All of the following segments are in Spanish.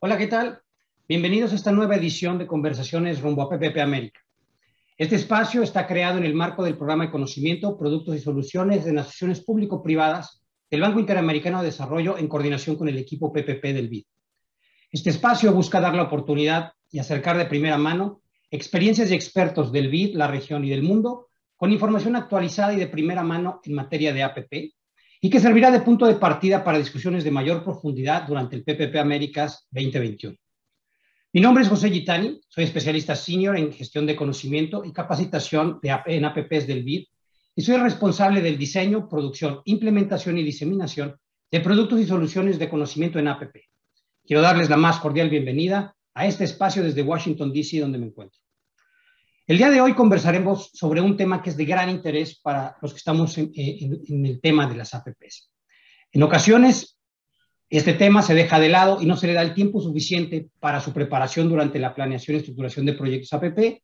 Hola, ¿qué tal? Bienvenidos a esta nueva edición de Conversaciones rumbo a PPP América. Este espacio está creado en el marco del Programa de Conocimiento, Productos y Soluciones de Asociaciones Público-Privadas del Banco Interamericano de Desarrollo en coordinación con el equipo PPP del BID. Este espacio busca dar la oportunidad y acercar de primera mano experiencias de expertos del BID, la región y del mundo, con información actualizada y de primera mano en materia de APP, y que servirá de punto de partida para discusiones de mayor profundidad durante el PPP Américas 2021. Mi nombre es José Gitani, soy especialista senior en gestión de conocimiento y capacitación en APPs del BID y soy responsable del diseño, producción, implementación y diseminación de productos y soluciones de conocimiento en APP. Quiero darles la más cordial bienvenida a este espacio desde Washington, D.C., donde me encuentro. El día de hoy conversaremos sobre un tema que es de gran interés para los que estamos en el tema de las APPs. En ocasiones, este tema se deja de lado y no se le da el tiempo suficiente para su preparación durante la planeación y estructuración de proyectos APP,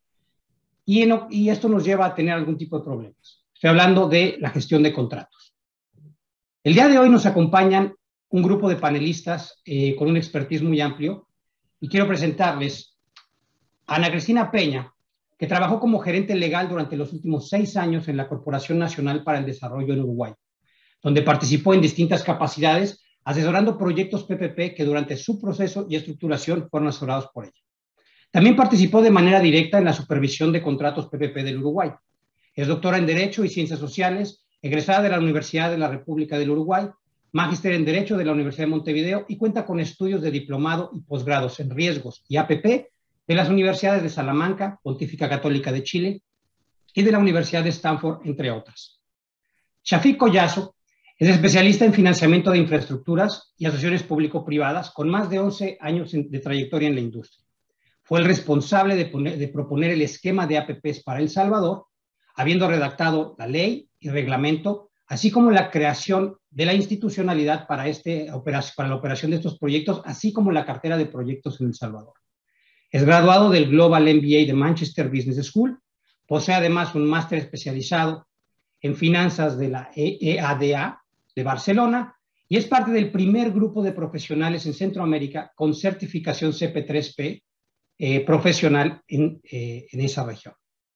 y esto nos lleva a tener algún tipo de problemas. Estoy hablando de la gestión de contratos. El día de hoy nos acompañan un grupo de panelistas con un expertise muy amplio, y quiero presentarles a Ana Cristina Peña, que trabajó como gerente legal durante los últimos 6 años en la Corporación Nacional para el Desarrollo en Uruguay, donde participó en distintas capacidades, asesorando proyectos PPP que durante su proceso y estructuración fueron asesorados por ella. También participó de manera directa en la supervisión de contratos PPP del Uruguay. Es doctora en Derecho y Ciencias Sociales, egresada de la Universidad de la República del Uruguay, magíster en Derecho de la Universidad de Montevideo y cuenta con estudios de diplomado y posgrados en riesgos y APP de las universidades de Salamanca, Pontífica Católica de Chile, y de la Universidad de Stanford, entre otras. Shafiq Collazo es especialista en financiamiento de infraestructuras y asociaciones público-privadas con más de 11 años de trayectoria en la industria. Fue el responsable de proponer el esquema de APPs para El Salvador, habiendo redactado la ley y reglamento, así como la creación de la institucionalidad para la operación de estos proyectos, así como la cartera de proyectos en El Salvador. Es graduado del Global MBA de Manchester Business School, posee además un máster especializado en finanzas de la EADA de Barcelona y es parte del primer grupo de profesionales en Centroamérica con certificación CP3P profesional en esa región.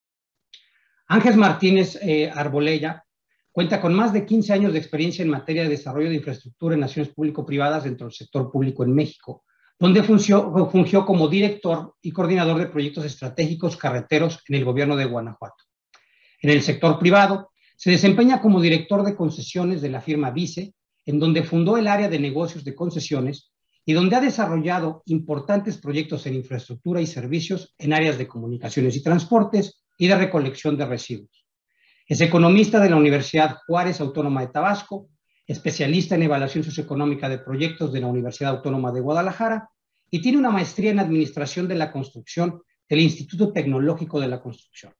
Ángel Martínez Arbolella cuenta con más de 15 años de experiencia en materia de desarrollo de infraestructura en naciones público-privadas dentro del sector público en México, donde fungió como director y coordinador de proyectos estratégicos carreteros en el gobierno de Guanajuato. En el sector privado, se desempeña como director de concesiones de la firma Vice, en donde fundó el área de negocios de concesiones y donde ha desarrollado importantes proyectos en infraestructura y servicios en áreas de comunicaciones y transportes y de recolección de residuos. Es economista de la Universidad Juárez Autónoma de Tabasco, especialista en evaluación socioeconómica de proyectos de la Universidad Autónoma de Guadalajara y tiene una maestría en Administración de la Construcción del Instituto Tecnológico de la Construcción.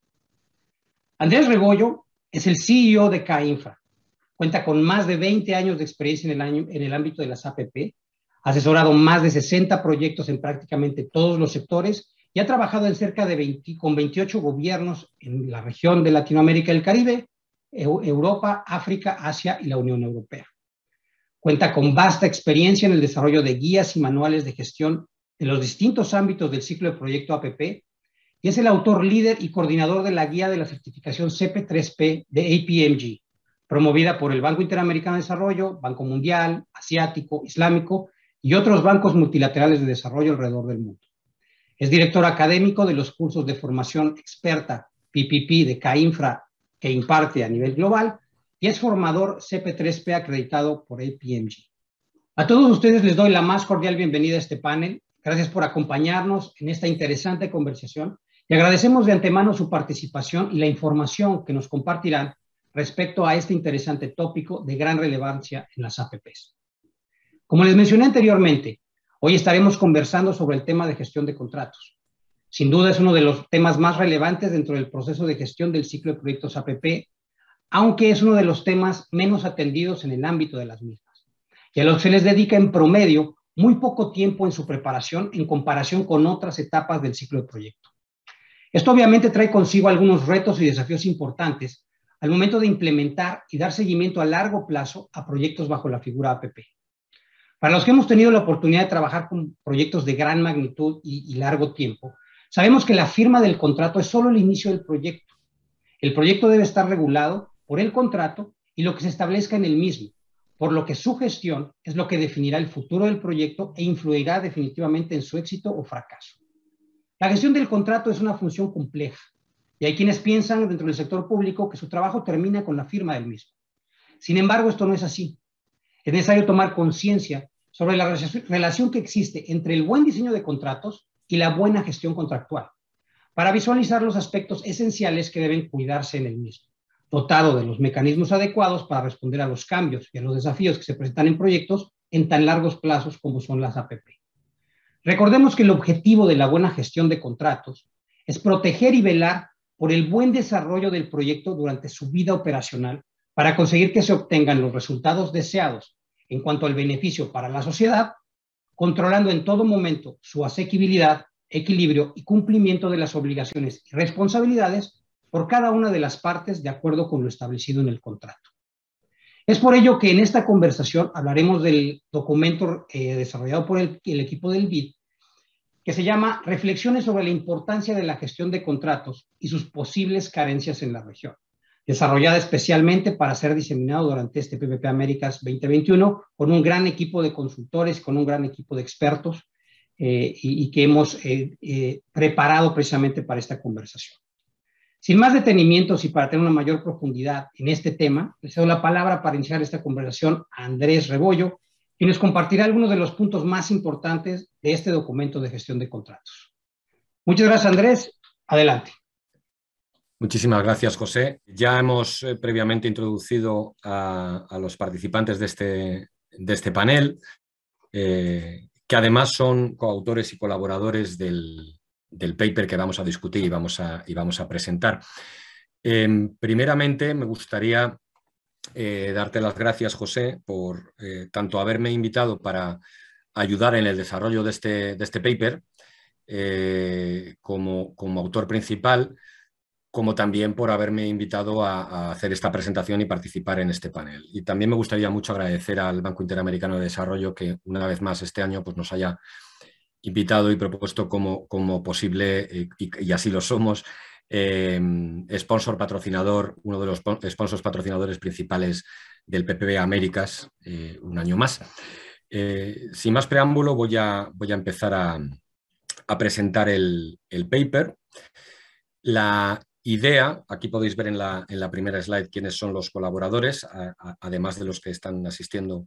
Andrés Rebollo es el CEO de CAINFRA. Cuenta con más de 20 años de experiencia en el ámbito de las APP, ha asesorado más de 60 proyectos en prácticamente todos los sectores y ha trabajado en cerca de 28 gobiernos en la región de Latinoamérica y el Caribe, Europa, África, Asia y la Unión Europea. Cuenta con vasta experiencia en el desarrollo de guías y manuales de gestión en los distintos ámbitos del ciclo de proyecto APP y es el autor líder y coordinador de la guía de la certificación CP3P de APMG, promovida por el Banco Interamericano de Desarrollo, Banco Mundial, Asiático, Islámico y otros bancos multilaterales de desarrollo alrededor del mundo. Es director académico de los cursos de formación experta PPP de CAINFRA que imparte a nivel global y es formador CP3P acreditado por APMG. A todos ustedes les doy la más cordial bienvenida a este panel. Gracias por acompañarnos en esta interesante conversación y agradecemos de antemano su participación y la información que nos compartirán respecto a este interesante tópico de gran relevancia en las APPs. Como les mencioné anteriormente, hoy estaremos conversando sobre el tema de gestión de contratos. Sin duda es uno de los temas más relevantes dentro del proceso de gestión del ciclo de proyectos APP, aunque es uno de los temas menos atendidos en el ámbito de las mismas, y a los que se les dedica en promedio muy poco tiempo en su preparación en comparación con otras etapas del ciclo de proyecto. Esto obviamente trae consigo algunos retos y desafíos importantes al momento de implementar y dar seguimiento a largo plazo a proyectos bajo la figura APP. Para los que hemos tenido la oportunidad de trabajar con proyectos de gran magnitud y largo tiempo, sabemos que la firma del contrato es solo el inicio del proyecto. El proyecto debe estar regulado por el contrato y lo que se establezca en el mismo, por lo que su gestión es lo que definirá el futuro del proyecto e influirá definitivamente en su éxito o fracaso. La gestión del contrato es una función compleja y hay quienes piensan dentro del sector público que su trabajo termina con la firma del mismo. Sin embargo, esto no es así. Es necesario tomar conciencia sobre la relación que existe entre el buen diseño de contratos y la buena gestión contractual, para visualizar los aspectos esenciales que deben cuidarse en el mismo, dotado de los mecanismos adecuados para responder a los cambios y a los desafíos que se presentan en proyectos en tan largos plazos como son las APP. Recordemos que el objetivo de la buena gestión de contratos es proteger y velar por el buen desarrollo del proyecto durante su vida operacional para conseguir que se obtengan los resultados deseados en cuanto al beneficio para la sociedad, controlando en todo momento su asequibilidad, equilibrio y cumplimiento de las obligaciones y responsabilidades por cada una de las partes de acuerdo con lo establecido en el contrato. Es por ello que en esta conversación hablaremos del documento desarrollado por el equipo del BID, que se llama Reflexiones sobre la importancia de la gestión de contratos y sus posibles carencias en la región, desarrollada especialmente para ser diseminado durante este PPP Américas 2021 con un gran equipo de consultores, con un gran equipo de expertos y que hemos preparado precisamente para esta conversación. Sin más detenimientos y para tener una mayor profundidad en este tema, les doy la palabra para iniciar esta conversación a Andrés Rebollo, quien nos compartirá algunos de los puntos más importantes de este documento de gestión de contratos. Muchas gracias, Andrés. Adelante. Muchísimas gracias, José. Ya hemos previamente introducido a los participantes de este panel, que además son coautores y colaboradores del paper que vamos a discutir y vamos a presentar. Primeramente, me gustaría darte las gracias, José, por tanto haberme invitado para ayudar en el desarrollo de este paper como autor principal, como también por haberme invitado a hacer esta presentación y participar en este panel. Y también me gustaría mucho agradecer al Banco Interamericano de Desarrollo que una vez más este año pues, nos haya invitado y propuesto como posible, y así lo somos, sponsor patrocinador, uno de los sponsors patrocinadores principales del PPP Américas, un año más. Sin más preámbulo, voy a empezar a presentar el paper. La idea, aquí podéis ver en la primera slide quiénes son los colaboradores, además de los que están asistiendo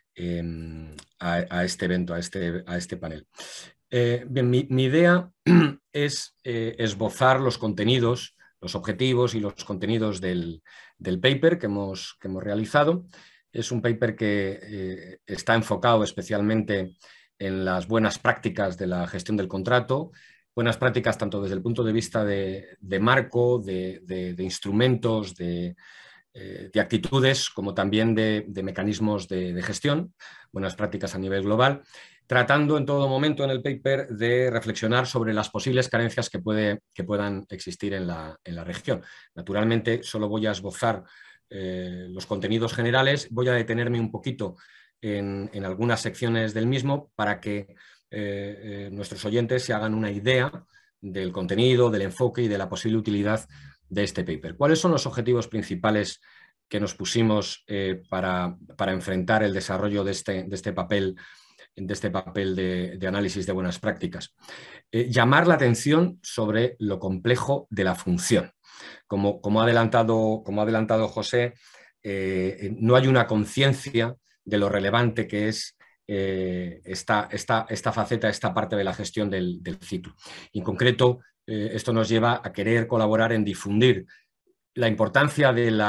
a este evento, a este panel. Bien, mi idea es esbozar los contenidos, los objetivos y los contenidos del paper que hemos realizado. Es un paper que está enfocado especialmente en las buenas prácticas de la gestión del contrato, buenas prácticas tanto desde el punto de vista de marco, de instrumentos, de actitudes, como también de mecanismos de gestión, buenas prácticas a nivel global, tratando en todo momento en el paper de reflexionar sobre las posibles carencias que puedan existir en la región. Naturalmente, solo voy a esbozar los contenidos generales, voy a detenerme un poquito en algunas secciones del mismo para que nuestros oyentes se hagan una idea del contenido, del enfoque y de la posible utilidad de este paper. ¿Cuáles son los objetivos principales que nos pusimos para enfrentar el desarrollo de este papel de análisis de buenas prácticas? Llamar la atención sobre lo complejo de la función. Como ha adelantado José, no hay una conciencia de lo relevante que es esta faceta, esta parte de la gestión del ciclo. En concreto, esto nos lleva a querer colaborar en difundir la importancia del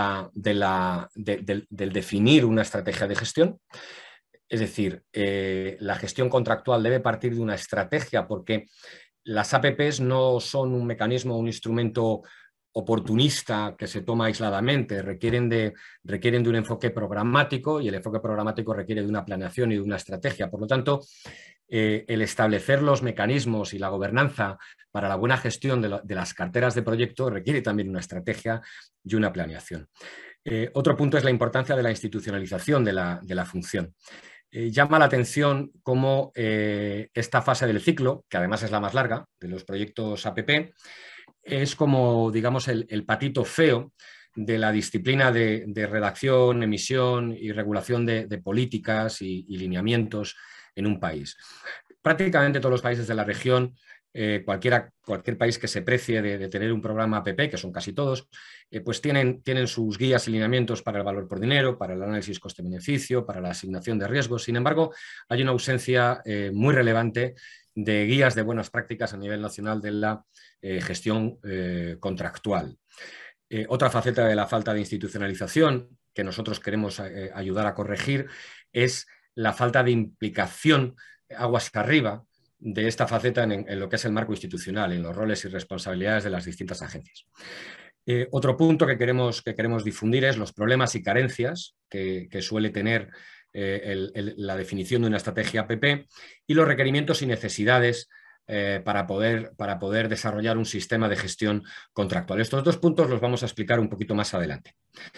definir una estrategia de gestión. Es decir, la gestión contractual debe partir de una estrategia, porque las APPs no son un mecanismo, un instrumento oportunista que se toma aisladamente, requieren de un enfoque programático, y el enfoque programático requiere de una planeación y de una estrategia. Por lo tanto, el establecer los mecanismos y la gobernanza para la buena gestión de las carteras de proyecto requiere también una estrategia y una planeación. Otro punto es la importancia de la institucionalización de la función. llama la atención cómo esta fase del ciclo, que además es la más larga de los proyectos APP, es como, digamos, el patito feo de la disciplina de redacción, emisión y regulación de políticas y lineamientos en un país. Prácticamente todos los países de la región, cualquier país que se precie de tener un programa APP, que son casi todos, pues tienen sus guías y lineamientos para el valor por dinero, para el análisis coste-beneficio, para la asignación de riesgos. Sin embargo, hay una ausencia muy relevante de guías de buenas prácticas a nivel nacional de la gestión contractual. Otra faceta de la falta de institucionalización que nosotros queremos ayudar a corregir es la falta de implicación aguas arriba de esta faceta en lo que es el marco institucional, en los roles y responsabilidades de las distintas agencias. Otro punto que queremos difundir es los problemas y carencias que suele tener la definición de una estrategia APP y los requerimientos y necesidades para poder desarrollar un sistema de gestión contractual. Estos dos puntos los vamos a explicar un poquito más adelante.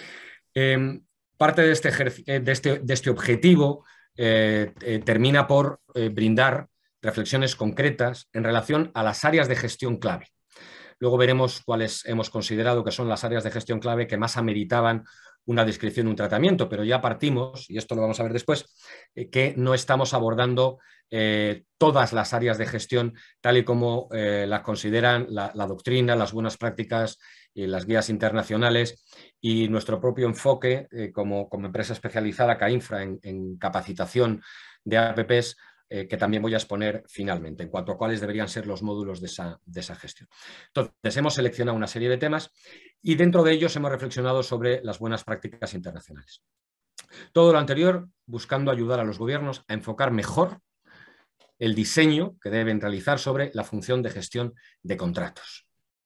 Parte de este objetivo termina por brindar reflexiones concretas en relación a las áreas de gestión clave. Luego veremos cuáles hemos considerado que son las áreas de gestión clave que más ameritaban una descripción, un tratamiento, pero ya partimos, y esto lo vamos a ver después, que no estamos abordando todas las áreas de gestión tal y como las consideran la doctrina, las buenas prácticas y las guías internacionales y nuestro propio enfoque como empresa especializada CAINFRA en capacitación de APPs, que también voy a exponer finalmente, en cuanto a cuáles deberían ser los módulos de esa gestión. Entonces, hemos seleccionado una serie de temas y dentro de ellos hemos reflexionado sobre las buenas prácticas internacionales. Todo lo anterior buscando ayudar a los gobiernos a enfocar mejor el diseño que deben realizar sobre la función de gestión de contratos.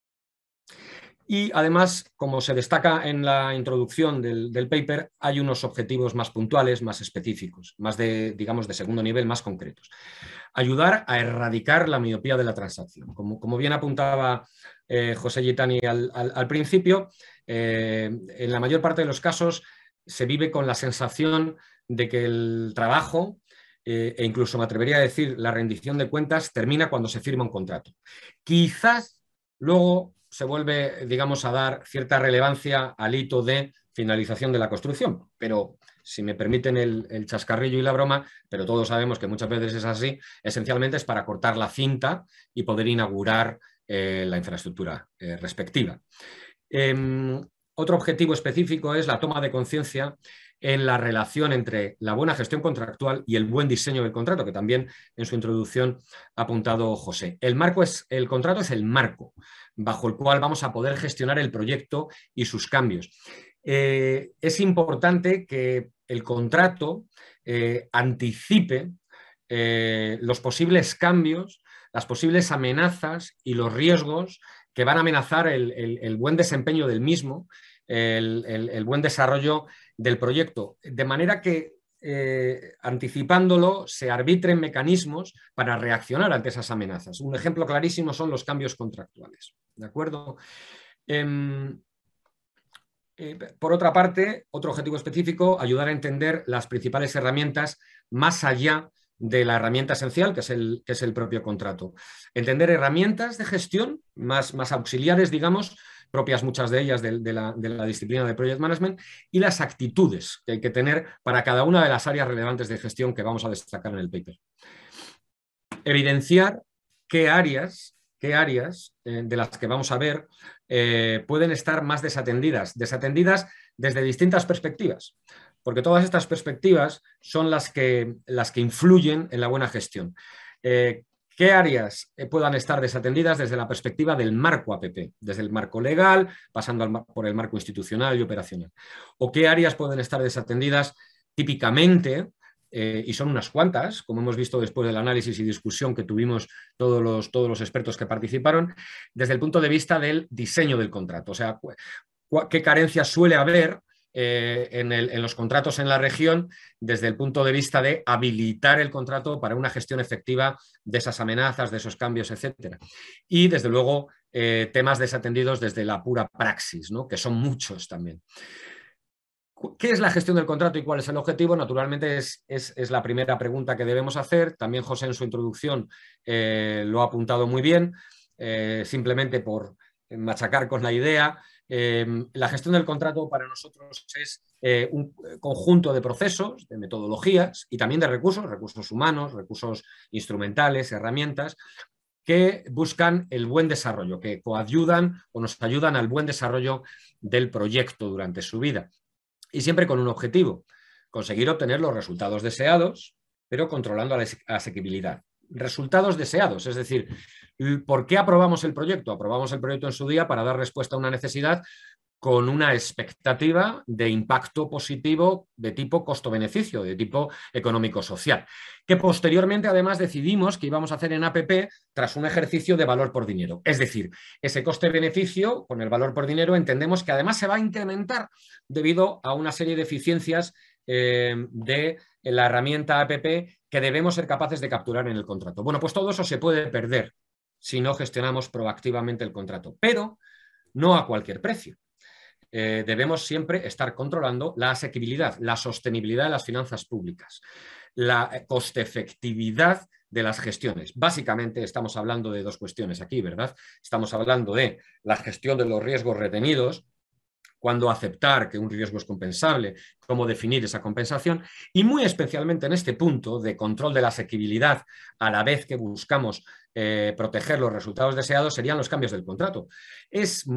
Y además, como se destaca en la introducción del paper, hay unos objetivos más puntuales, más específicos, más digamos, de segundo nivel, más concretos. Ayudar a erradicar la miopía de la transacción. Como bien apuntaba José Gitani al principio, en la mayor parte de los casos se vive con la sensación de que el trabajo, e incluso me atrevería a decir la rendición de cuentas, termina cuando se firma un contrato. Quizás luego se vuelve, digamos, a dar cierta relevancia al hito de finalización de la construcción, pero si me permiten el chascarrillo y la broma, pero todos sabemos que muchas veces es así, esencialmente es para cortar la cinta y poder inaugurar la infraestructura respectiva. Otro objetivo específico es la toma de conciencia en la relación entre la buena gestión contractual y el buen diseño del contrato, que también en su introducción ha apuntado José. El contrato es el marco bajo el cual vamos a poder gestionar el proyecto y sus cambios. Es importante que el contrato anticipe los posibles cambios, las posibles amenazas y los riesgos que van a amenazar el buen desempeño del mismo, el buen desarrollo del proyecto, de manera que anticipándolo se arbitren mecanismos para reaccionar ante esas amenazas. Un ejemplo clarísimo son los cambios contractuales. ¿De acuerdo? Por otra parte, otro objetivo específico, ayudar a entender las principales herramientas más allá de la herramienta esencial, que es el propio contrato. Entender herramientas de gestión más auxiliares, digamos, propias muchas de ellas de la disciplina de Project Management, y las actitudes que hay que tener para cada una de las áreas relevantes de gestión que vamos a destacar en el paper. Evidenciar qué áreas de las que vamos a ver pueden estar más desatendidas desde distintas perspectivas, porque todas estas perspectivas son las que influyen en la buena gestión. ¿Qué áreas puedan estar desatendidas desde la perspectiva del marco APP, desde el marco legal, pasando por el marco institucional y operacional? ¿O qué áreas pueden estar desatendidas típicamente? Y son unas cuantas, como hemos visto después del análisis y discusión que tuvimos todos los expertos que participaron, desde el punto de vista del diseño del contrato. O sea, qué carencias suele haber en los contratos en la región desde el punto de vista de habilitar el contrato para una gestión efectiva de esas amenazas, de esos cambios, etcétera. Y, desde luego, temas desatendidos desde la pura praxis, ¿no? Que son muchos también. ¿Qué es la gestión del contrato y cuál es el objetivo? Naturalmente es la primera pregunta que debemos hacer. También José en su introducción lo ha apuntado muy bien, simplemente por machacar con la idea. La gestión del contrato para nosotros es un conjunto de procesos, de metodologías y también de recursos humanos, recursos instrumentales, herramientas, que buscan el buen desarrollo, que coadyudan o nos ayudan al buen desarrollo del proyecto durante su vida. Y siempre con un objetivo, conseguir obtener los resultados deseados, pero controlando la asequibilidad. Resultados deseados, es decir, ¿por qué aprobamos el proyecto? Aprobamos el proyecto en su día para dar respuesta a una necesidad con una expectativa de impacto positivo de tipo costo-beneficio, de tipo económico-social, que posteriormente además decidimos que íbamos a hacer en APP tras un ejercicio de valor por dinero. Es decir, ese coste-beneficio con el valor por dinero entendemos que además se va a incrementar debido a una serie de eficiencias de la herramienta APP que debemos ser capaces de capturar en el contrato. Bueno, pues todo eso se puede perder si no gestionamos proactivamente el contrato, pero no a cualquier precio. Debemos siempre estar controlando la asequibilidad, la sostenibilidad de las finanzas públicas, la coste-efectividad de las gestiones. Básicamente estamos hablando de dos cuestiones aquí, ¿verdad? Estamos hablando de la gestión de los riesgos retenidos, cuándo aceptar que un riesgo es compensable, cómo definir esa compensación y muy especialmente en este punto de control de la asequibilidad a la vez que buscamos proteger los resultados deseados serían los cambios del contrato. Es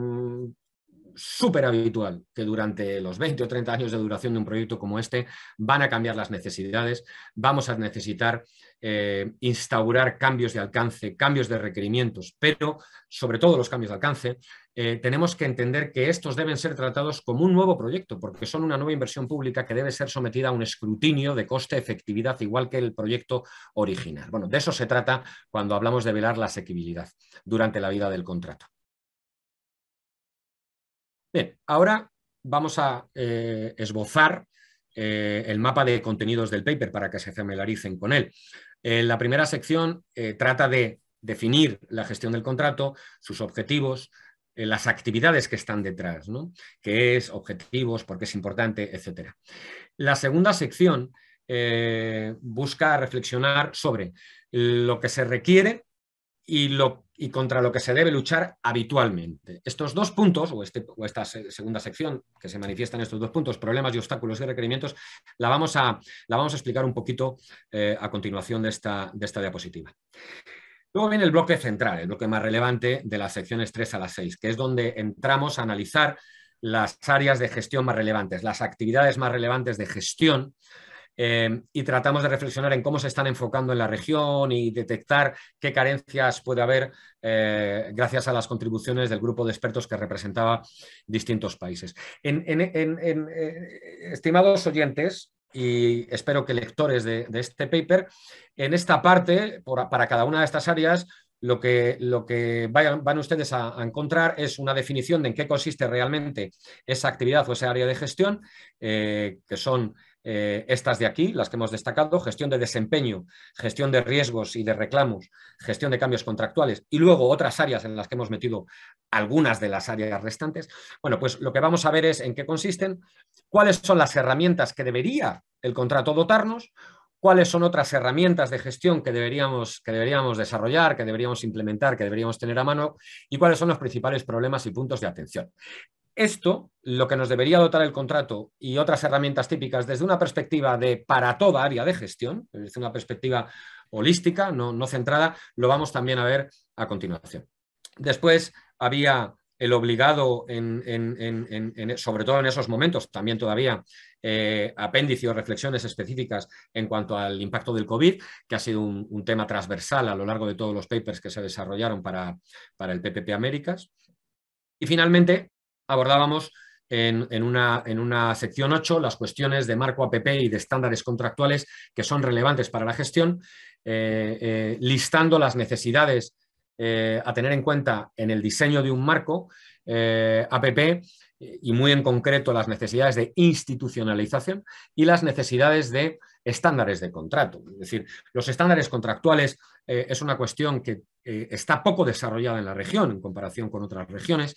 súper habitual que durante los 20 o 30 años de duración de un proyecto como este van a cambiar las necesidades, vamos a necesitar instaurar cambios de alcance, cambios de requerimientos, pero sobre todo los cambios de alcance, tenemos que entender que estos deben ser tratados como un nuevo proyecto, porque son una nueva inversión pública que debe ser sometida a un escrutinio de coste-efectividad, igual que el proyecto original. Bueno, de eso se trata cuando hablamos de velar la asequibilidad durante la vida del contrato. Bien, ahora vamos a esbozar el mapa de contenidos del paper para que se familiaricen con él. La primera sección trata de definir la gestión del contrato, sus objetivos, las actividades que están detrás, ¿no? ¿Qué es? Objetivos, por qué es importante, etcétera. La segunda sección busca reflexionar sobre lo que se requiere y contra lo que se debe luchar habitualmente. Estos dos puntos, o esta segunda sección que se manifiesta en estos dos puntos, problemas y obstáculos y requerimientos, la vamos a explicar un poquito a continuación de esta diapositiva. Luego viene el bloque central, el bloque más relevante de las secciones 3 a las 6, que es donde entramos a analizar las áreas de gestión más relevantes, las actividades más relevantes de gestión, y tratamos de reflexionar en cómo se están enfocando en la región y detectar qué carencias puede haber gracias a las contribuciones del grupo de expertos que representaba distintos países. Estimados oyentes, y espero que lectores de este paper, en esta parte, para cada una de estas áreas, lo que van ustedes a encontrar es una definición de en qué consiste realmente esa actividad o esa área de gestión, que son estas de aquí, las que hemos destacado: gestión de desempeño, gestión de riesgos y de reclamos, gestión de cambios contractuales y luego otras áreas en las que hemos metido algunas de las áreas restantes. Bueno, pues lo que vamos a ver es en qué consisten, cuáles son las herramientas que debería el contrato dotarnos, cuáles son otras herramientas de gestión que deberíamos desarrollar, que deberíamos implementar, que deberíamos tener a mano y cuáles son los principales problemas y puntos de atención. Esto, lo que nos debería dotar el contrato y otras herramientas típicas desde una perspectiva de para toda área de gestión, desde una perspectiva holística, no centrada, lo vamos también a ver a continuación. Después había el obligado, sobre todo en esos momentos, también todavía apéndice o reflexiones específicas en cuanto al impacto del COVID, que ha sido un tema transversal a lo largo de todos los papers que se desarrollaron para el PPP Américas. Y finalmente abordábamos en una sección 8 las cuestiones de marco APP y de estándares contractuales que son relevantes para la gestión, listando las necesidades a tener en cuenta en el diseño de un marco APP y muy en concreto las necesidades de institucionalización y las necesidades de estándares de contrato. Es decir, los estándares contractuales es una cuestión que está poco desarrollada en la región en comparación con otras regiones.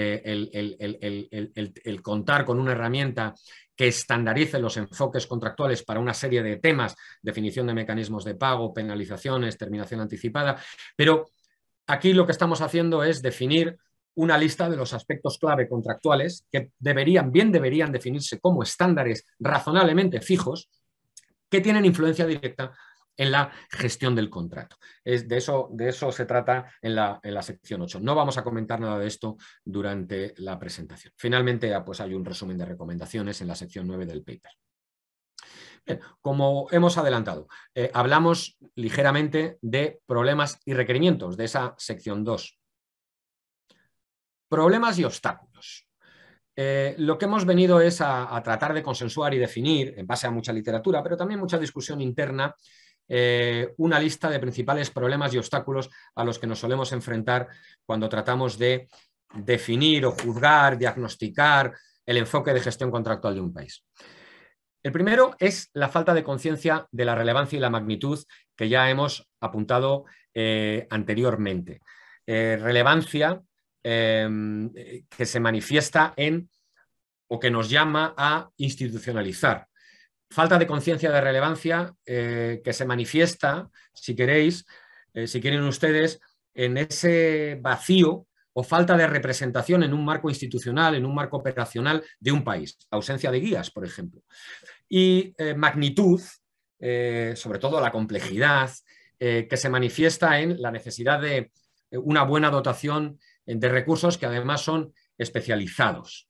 El contar con una herramienta que estandarice los enfoques contractuales para una serie de temas, definición de mecanismos de pago, penalizaciones, terminación anticipada, pero aquí lo que estamos haciendo es definir una lista de los aspectos clave contractuales que deberían definirse como estándares razonablemente fijos que tienen influencia directa en la gestión del contrato. De eso se trata en la sección 8. No vamos a comentar nada de esto durante la presentación. Finalmente, pues hay un resumen de recomendaciones en la sección 9 del paper. Bien, como hemos adelantado, hablamos ligeramente de problemas y requerimientos de esa sección 2. Problemas y obstáculos. Lo que hemos venido es a tratar de consensuar y definir, en base a mucha literatura, pero también mucha discusión interna, una lista de principales problemas y obstáculos a los que nos solemos enfrentar cuando tratamos de definir o juzgar, diagnosticar el enfoque de gestión contractual de un país. El primero es la falta de conciencia de la relevancia y la magnitud que ya hemos apuntado anteriormente. Relevancia que se manifiesta en o que nos llama a institucionalizar. Falta de conciencia de relevancia que se manifiesta, si queréis, si quieren ustedes, en ese vacío o falta de representación en un marco institucional, en un marco operacional de un país. Ausencia de guías, por ejemplo. Y magnitud, sobre todo la complejidad, que se manifiesta en la necesidad de una buena dotación de recursos que además son especializados.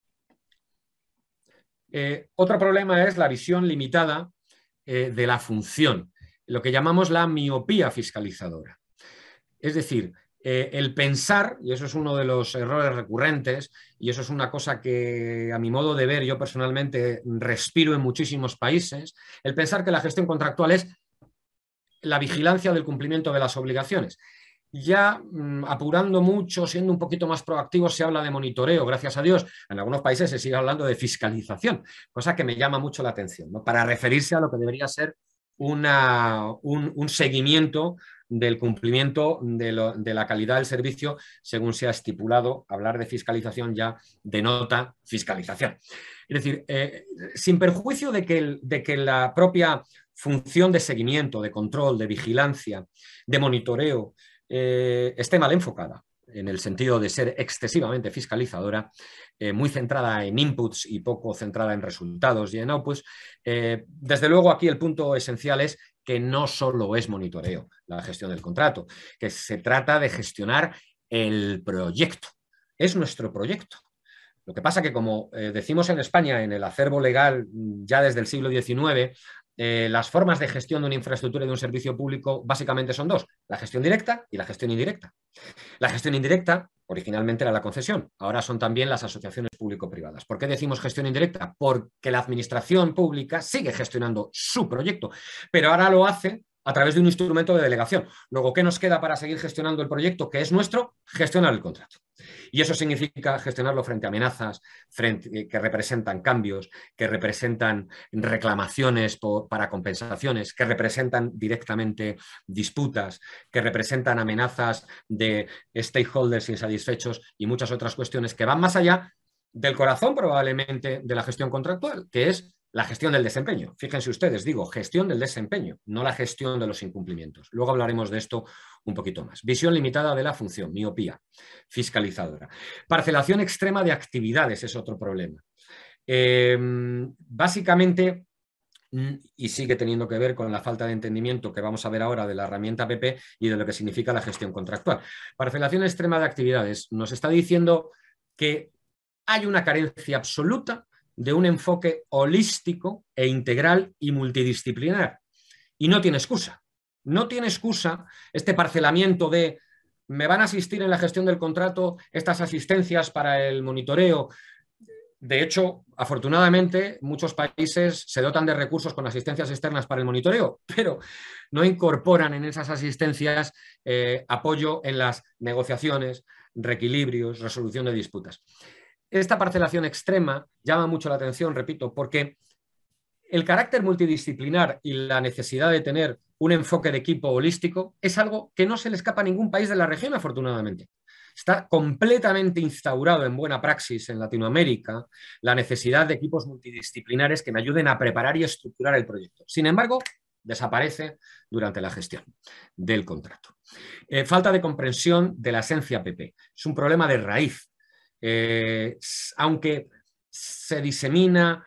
Otro problema es la visión limitada de la función, lo que llamamos la miopía fiscalizadora. Es decir, el pensar, y eso es uno de los errores recurrentes, y eso es una cosa que a mi modo de ver yo personalmente respiro en muchísimos países, el pensar que la gestión contractual es la vigilancia del cumplimiento de las obligaciones. Ya apurando mucho, siendo un poquito más proactivos, se habla de monitoreo, gracias a Dios. En algunos países se sigue hablando de fiscalización, cosa que me llama mucho la atención, ¿no? Para referirse a lo que debería ser un seguimiento del cumplimiento de la calidad del servicio según se ha estipulado. Hablar de fiscalización ya denota fiscalización. Es decir, sin perjuicio de que la propia función de seguimiento, de control, de vigilancia, de monitoreo esté mal enfocada, en el sentido de ser excesivamente fiscalizadora, muy centrada en inputs y poco centrada en resultados y en outputs. Desde luego aquí el punto esencial es que no solo es monitoreo la gestión del contrato, que se trata de gestionar el proyecto. Es nuestro proyecto. Lo que pasa que, como decimos en España, en el acervo legal ya desde el siglo XIX, las formas de gestión de una infraestructura y de un servicio público básicamente son dos: la gestión directa y la gestión indirecta. La gestión indirecta originalmente era la concesión, ahora son también las asociaciones público-privadas. ¿Por qué decimos gestión indirecta? Porque la administración pública sigue gestionando su proyecto, pero ahora lo hace a través de un instrumento de delegación. Luego, ¿qué nos queda para seguir gestionando el proyecto que es nuestro? Gestionar el contrato. Y eso significa gestionarlo frente a amenazas, que representan cambios, que representan reclamaciones para compensaciones, que representan directamente disputas, que representan amenazas de stakeholders insatisfechos y muchas otras cuestiones que van más allá del corazón probablemente de la gestión contractual, que es la gestión del desempeño. Fíjense ustedes, digo, gestión del desempeño, no la gestión de los incumplimientos. Luego hablaremos de esto un poquito más. Visión limitada de la función, miopía fiscalizadora. Parcelación extrema de actividades es otro problema. Básicamente, y sigue teniendo que ver con la falta de entendimiento que vamos a ver ahora de la herramienta PP y de lo que significa la gestión contractual. Parcelación extrema de actividades nos está diciendo que hay una carencia absoluta de un enfoque holístico e integral y multidisciplinar. Y no tiene excusa. No tiene excusa este parcelamiento de me van a asistir en la gestión del contrato estas asistencias para el monitoreo. De hecho, afortunadamente, muchos países se dotan de recursos con asistencias externas para el monitoreo, pero no incorporan en esas asistencias apoyo en las negociaciones, reequilibrios, resolución de disputas. Esta parcelación extrema llama mucho la atención, repito, porque El carácter multidisciplinar y la necesidad de tener un enfoque de equipo holístico es algo que no se le escapa a ningún país de la región, afortunadamente. Está completamente instaurado en buena praxis en Latinoamérica la necesidad de equipos multidisciplinares que me ayuden a preparar y estructurar el proyecto. Sin embargo, desaparece durante la gestión del contrato. Falta de comprensión de la esencia PP. Es un problema de raíz. Aunque se disemina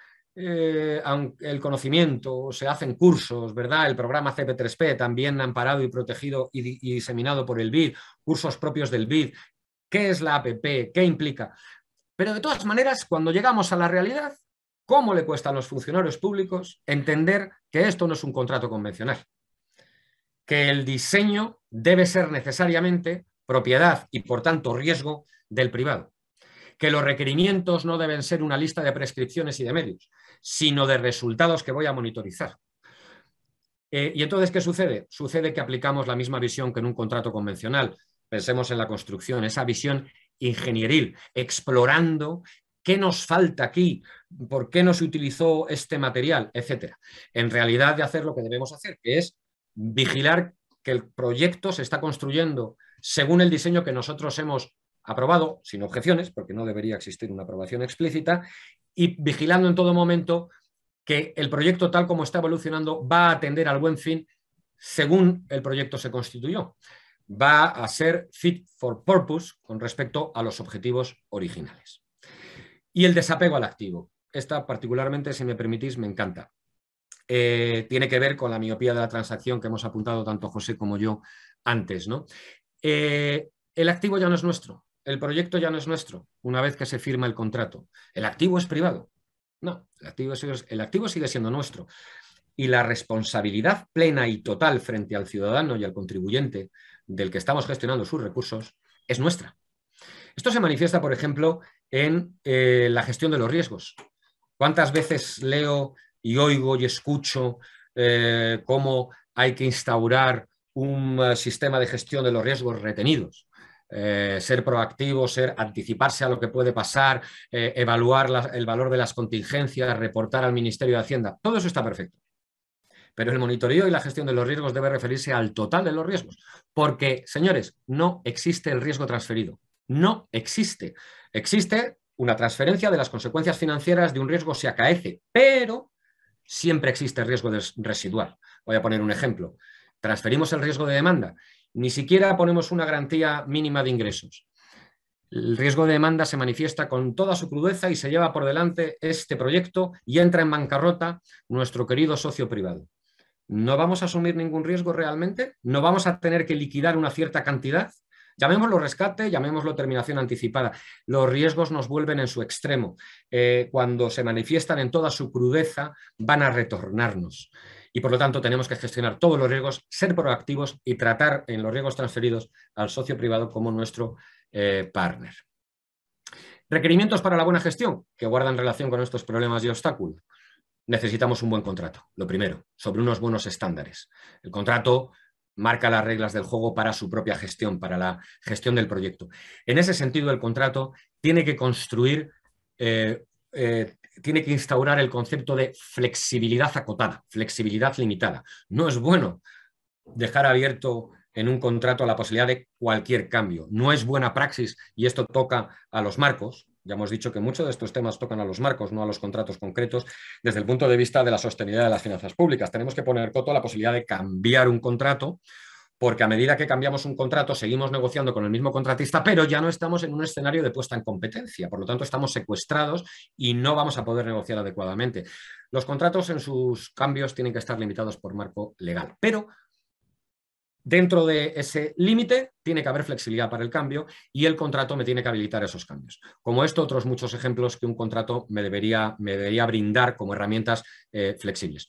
el conocimiento, se hacen cursos, ¿verdad? El programa CP3P, también amparado y protegido y diseminado por el BID, cursos propios del BID. ¿Qué es la APP? ¿Qué implica? Pero de todas maneras, cuando llegamos a la realidad, ¿cómo le cuesta a los funcionarios públicos entender que esto no es un contrato convencional? Que el diseño debe ser necesariamente propiedad y, por tanto, riesgo del privado. Que los requerimientos no deben ser una lista de prescripciones y de medios, sino de resultados que voy a monitorizar. ¿Y entonces qué sucede? Sucede que aplicamos la misma visión que en un contrato convencional. Pensemos en la construcción, esa visión ingenieril, explorando qué nos falta aquí, por qué no se utilizó este material, etcétera. En realidad, de hacer lo que debemos hacer, que es vigilar que el proyecto se está construyendo según el diseño que nosotros hemos aprobado, sin objeciones, porque no debería existir una aprobación explícita, y vigilando en todo momento que el proyecto tal como está evolucionando va a atender al buen fin según el proyecto se constituyó. Va a ser fit for purpose con respecto a los objetivos originales. Y el desapego al activo. Esta particularmente, si me permitís, me encanta. Tiene que ver con la miopía de la transacción que hemos apuntado tanto José como yo antes, ¿no? El activo ya no es nuestro, el proyecto ya no es nuestro una vez que se firma el contrato. El activo es privado. No, el activo sigue siendo nuestro. Y la responsabilidad plena y total frente al ciudadano y al contribuyente del que estamos gestionando sus recursos es nuestra. Esto se manifiesta, por ejemplo, en la gestión de los riesgos. ¿Cuántas veces leo y oigo y escucho cómo hay que instaurar un sistema de gestión de los riesgos retenidos? Ser proactivo, anticiparse a lo que puede pasar, evaluar el valor de las contingencias, reportar al Ministerio de Hacienda. Todo eso está perfecto. Pero el monitoreo y la gestión de los riesgos debe referirse al total de los riesgos. Porque, señores, no existe el riesgo transferido. No existe. Existe una transferencia de las consecuencias financieras de un riesgo se acaece, pero siempre existe riesgo residual. Voy a poner un ejemplo. Transferimos el riesgo de demanda. Ni siquiera ponemos una garantía mínima de ingresos. El riesgo de demanda se manifiesta con toda su crudeza y se lleva por delante este proyecto y entra en bancarrota nuestro querido socio privado. ¿No vamos a asumir ningún riesgo realmente? ¿No vamos a tener que liquidar una cierta cantidad? Llamémoslo rescate, llamémoslo terminación anticipada. Los riesgos nos vuelven en su extremo. Cuando se manifiestan en toda su crudeza, van a retornarnos. Y por lo tanto tenemos que gestionar todos los riesgos, ser proactivos y tratar en los riesgos transferidos al socio privado como nuestro partner. Requerimientos para la buena gestión, que guardan relación con estos problemas y obstáculos. Necesitamos un buen contrato, lo primero, sobre unos buenos estándares. El contrato marca las reglas del juego para su propia gestión, para la gestión del proyecto. En ese sentido, el contrato tiene que construir, tiene que instaurar el concepto de flexibilidad acotada, flexibilidad limitada. No es bueno dejar abierto en un contrato la posibilidad de cualquier cambio. No es buena praxis, y esto toca a los marcos. Ya hemos dicho que muchos de estos temas tocan a los marcos, no a los contratos concretos, desde el punto de vista de la sostenibilidad de las finanzas públicas. Tenemos que poner coto a la posibilidad de cambiar un contrato, porque a medida que cambiamos un contrato seguimos negociando con el mismo contratista, pero ya no estamos en un escenario de puesta en competencia. Por lo tanto, estamos secuestrados y no vamos a poder negociar adecuadamente. Los contratos en sus cambios tienen que estar limitados por marco legal, pero dentro de ese límite tiene que haber flexibilidad para el cambio y el contrato me tiene que habilitar esos cambios. Como esto, otros muchos ejemplos que un contrato me debería brindar como herramientas flexibles.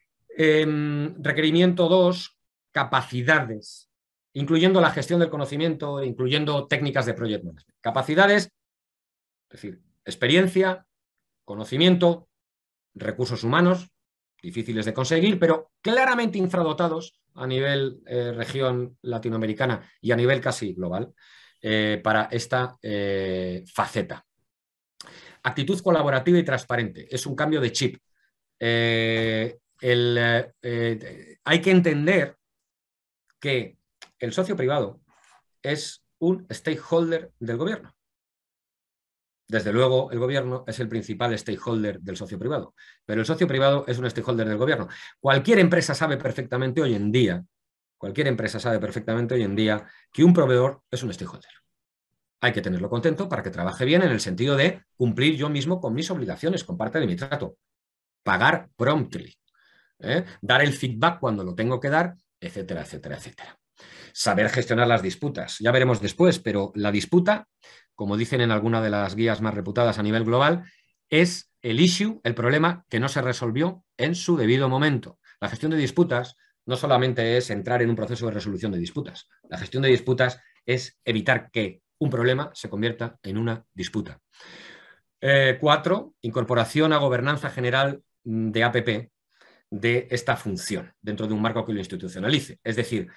Requerimiento 2, capacidades, incluyendo la gestión del conocimiento, incluyendo técnicas de project management. Capacidades, es decir, experiencia, conocimiento, recursos humanos, difíciles de conseguir, pero claramente infradotados a nivel región latinoamericana y a nivel casi global para esta faceta. Actitud colaborativa y transparente. Es un cambio de chip. hay que entender que el socio privado es un stakeholder del gobierno. Desde luego, el gobierno es el principal stakeholder del socio privado, pero el socio privado es un stakeholder del gobierno. Cualquier empresa sabe perfectamente hoy en día que un proveedor es un stakeholder. Hay que tenerlo contento para que trabaje bien en el sentido de cumplir yo mismo con mis obligaciones, con parte de mi trato. Pagar promptly, dar el feedback cuando lo tengo que dar, etcétera, etcétera, etcétera. Saber gestionar las disputas. Ya veremos después, pero la disputa, como dicen en alguna de las guías más reputadas a nivel global, es el issue, el problema que no se resolvió en su debido momento. La gestión de disputas no solamente es entrar en un proceso de resolución de disputas. La gestión de disputas es evitar que un problema se convierta en una disputa. 4. Incorporación a gobernanza general de APP de esta función dentro de un marco que lo institucionalice. Es decir,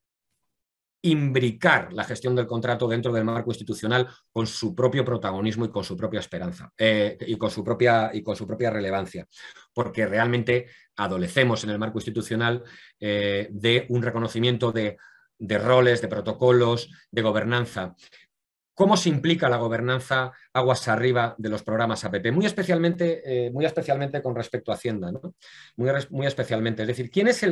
imbricar la gestión del contrato dentro del marco institucional con su propio protagonismo y con su propia esperanza y con su propia relevancia, porque realmente adolecemos en el marco institucional de un reconocimiento de roles, de protocolos, de gobernanza. ¿Cómo se implica la gobernanza aguas arriba de los programas APP? Muy especialmente con respecto a Hacienda, ¿no? Muy especialmente. Es decir, ¿quién es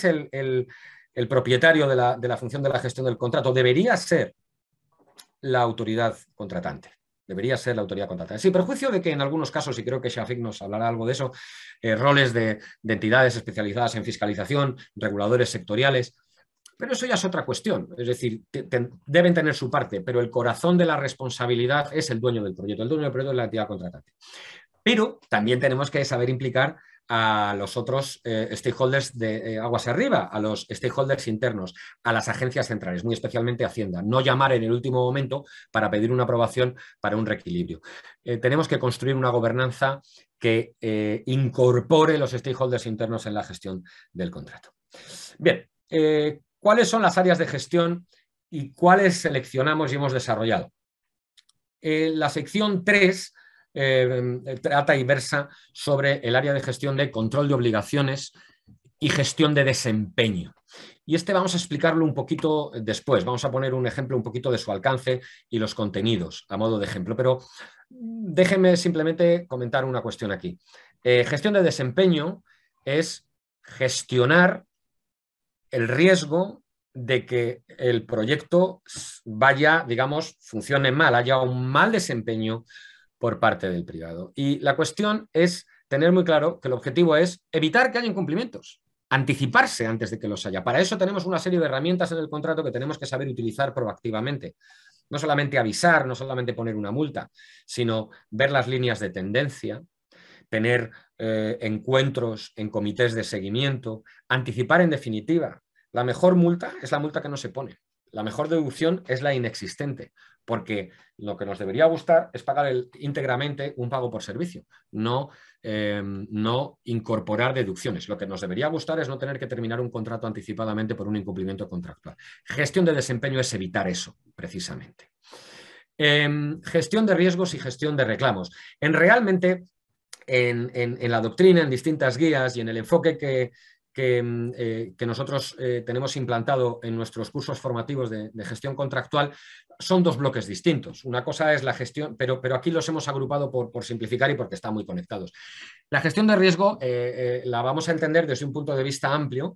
el propietario de la función de la gestión del contrato? Debería ser la autoridad contratante. Debería ser la autoridad contratante. Sin perjuicio de que en algunos casos, y creo que Shafik nos hablará algo de eso, roles de entidades especializadas en fiscalización, reguladores sectoriales. Pero eso ya es otra cuestión, es decir, deben tener su parte, pero el corazón de la responsabilidad es el dueño del proyecto. El dueño del proyecto es la entidad contratante. Pero también tenemos que saber implicar a los otros stakeholders de aguas arriba, a los stakeholders internos, a las agencias centrales, muy especialmente Hacienda. No llamar en el último momento para pedir una aprobación para un reequilibrio. Tenemos que construir una gobernanza que incorpore los stakeholders internos en la gestión del contrato. Bien, ¿cuáles son las áreas de gestión y cuáles seleccionamos y hemos desarrollado? La sección 3 trata y versa sobre el área de gestión de control de obligaciones y gestión de desempeño. Y vamos a explicarlo un poquito después. Vamos a poner un ejemplo un poquito de su alcance y los contenidos a modo de ejemplo. Pero déjenme simplemente comentar una cuestión aquí. Gestión de desempeño es gestionar el riesgo de que el proyecto vaya, digamos, funcione mal, haya un mal desempeño por parte del privado. Y la cuestión es tener muy claro que el objetivo es evitar que haya incumplimientos, anticiparse antes de que los haya. Para eso tenemos una serie de herramientas en el contrato que tenemos que saber utilizar proactivamente. No solamente avisar, no solamente poner una multa, sino ver las líneas de tendencia, tener encuentros en comités de seguimiento, anticipar en definitiva. La mejor multa es la multa que no se pone. La mejor deducción es la inexistente, porque lo que nos debería gustar es pagar íntegramente un pago por servicio, no incorporar deducciones. Lo que nos debería gustar es no tener que terminar un contrato anticipadamente por un incumplimiento contractual. Gestión de desempeño es evitar eso, precisamente. Gestión de riesgos y gestión de reclamos. En la doctrina, en distintas guías y en el enfoque que nosotros tenemos implantado en nuestros cursos formativos de gestión contractual, son dos bloques distintos. Una cosa es la gestión, pero aquí los hemos agrupado por simplificar y porque están muy conectados. La gestión de riesgo la vamos a entender desde un punto de vista amplio,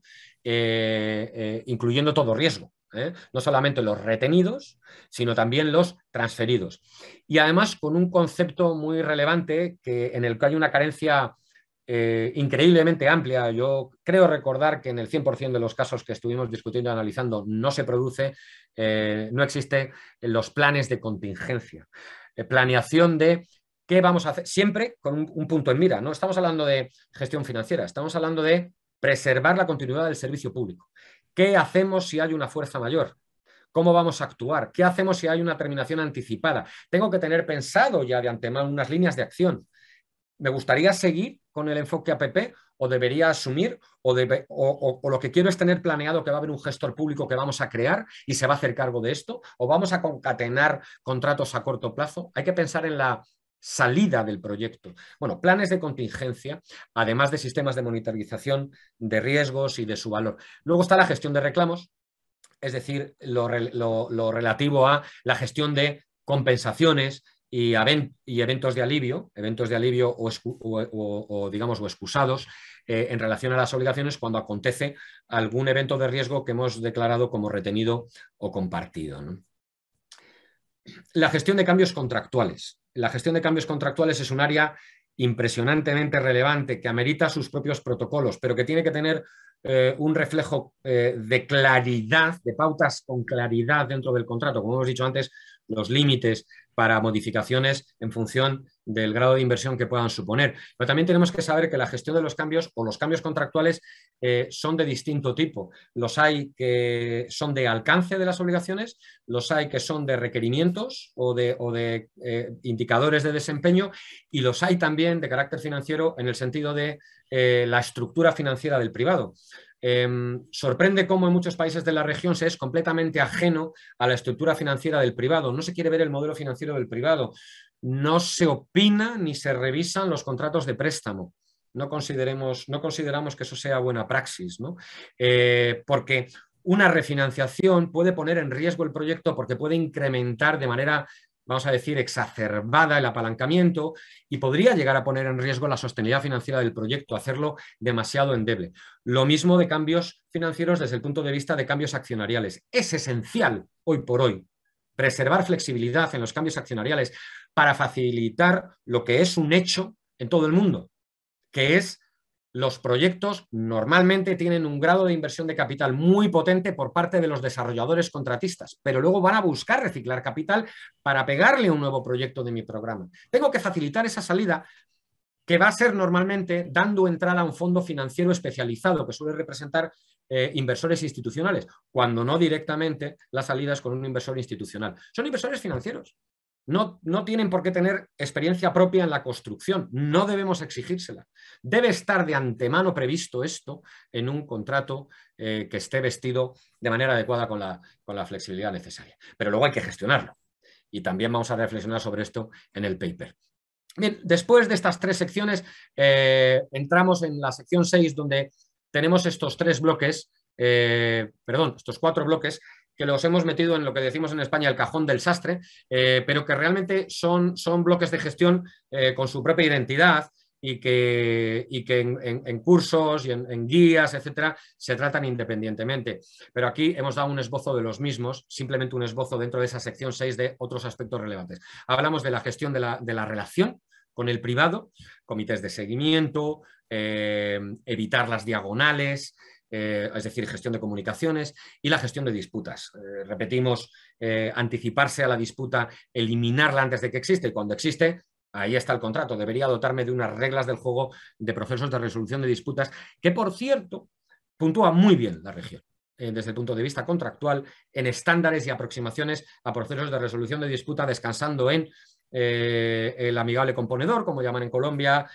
incluyendo todo riesgo. No solamente los retenidos, sino también los transferidos. Y además con un concepto muy relevante en el que hay una carencia increíblemente amplia. Yo creo recordar que en el 100% de los casos que estuvimos discutiendo y analizando no se produce, no existen los planes de contingencia. Planeación de qué vamos a hacer, siempre con un punto en mira. No estamos hablando de gestión financiera, estamos hablando de preservar la continuidad del servicio público. ¿Qué hacemos si hay una fuerza mayor? ¿Cómo vamos a actuar? ¿Qué hacemos si hay una terminación anticipada? Tengo que tener pensado ya de antemano unas líneas de acción. ¿Me gustaría seguir con el enfoque APP o debería asumir o lo que quiero es tener planeado que va a haber un gestor público que vamos a crear y se va a hacer cargo de esto? ¿O vamos a concatenar contratos a corto plazo? Hay que pensar en la salida del proyecto. Bueno, planes de contingencia, además de sistemas de monitorización de riesgos y de su valor. Luego está la gestión de reclamos, es decir, lo relativo a la gestión de compensaciones y eventos de alivio digamos, o excusados en relación a las obligaciones cuando acontece algún evento de riesgo que hemos declarado como retenido o compartido, ¿no? La gestión de cambios contractuales. La gestión de cambios contractuales es un área impresionantemente relevante que amerita sus propios protocolos, pero que tiene que tener un reflejo de claridad, de pautas con claridad dentro del contrato. Como hemos dicho antes, los límites para modificaciones en función del grado de inversión que puedan suponer. Pero también tenemos que saber que la gestión de los cambios o los cambios contractuales son de distinto tipo. Los hay que son de alcance de las obligaciones, los hay que son de requerimientos o de indicadores de desempeño, y los hay también de carácter financiero en el sentido de la estructura financiera del privado. Sorprende cómo en muchos países de la región se es completamente ajeno a la estructura financiera del privado. No se quiere ver el modelo financiero del privado. No se opina ni se revisan los contratos de préstamo. No consideramos que eso sea buena praxis, ¿no? Porque una refinanciación puede poner en riesgo el proyecto porque puede incrementar de manera, vamos a decir, exacerbada el apalancamiento y podría llegar a poner en riesgo la sostenibilidad financiera del proyecto, hacerlo demasiado endeble. Lo mismo de cambios financieros desde el punto de vista de cambios accionariales. Es esencial hoy por hoy preservar flexibilidad en los cambios accionariales para facilitar lo que es un hecho en todo el mundo, que es los proyectos normalmente tienen un grado de inversión de capital muy potente por parte de los desarrolladores contratistas, pero luego van a buscar reciclar capital para pegarle un nuevo proyecto de mi programa. Tengo que facilitar esa salida, que va a ser normalmente dando entrada a un fondo financiero especializado que suele representar inversores institucionales, cuando no directamente la salida es con un inversor institucional. Son inversores financieros. No tienen por qué tener experiencia propia en la construcción, no debemos exigírsela. Debe estar de antemano previsto esto en un contrato que esté vestido de manera adecuada con la flexibilidad necesaria. Pero luego hay que gestionarlo y también vamos a reflexionar sobre esto en el paper. Bien, después de estas tres secciones entramos en la sección 6, donde tenemos estos cuatro bloques que los hemos metido en lo que decimos en España el cajón del sastre, pero que realmente son bloques de gestión con su propia identidad y que en cursos y en guías, etcétera, se tratan independientemente. Pero aquí hemos dado un esbozo de los mismos, simplemente un esbozo dentro de esa sección 6 de otros aspectos relevantes. Hablamos de la gestión de la relación con el privado, comités de seguimiento, evitar las diagonales, es decir, gestión de comunicaciones, y la gestión de disputas. Repetimos, anticiparse a la disputa, eliminarla antes de que exista, y cuando existe, ahí está el contrato. Debería dotarme de unas reglas del juego de procesos de resolución de disputas, que, por cierto, puntúa muy bien la región desde el punto de vista contractual, en estándares y aproximaciones a procesos de resolución de disputa, descansando en el amigable componedor, como llaman en Colombia,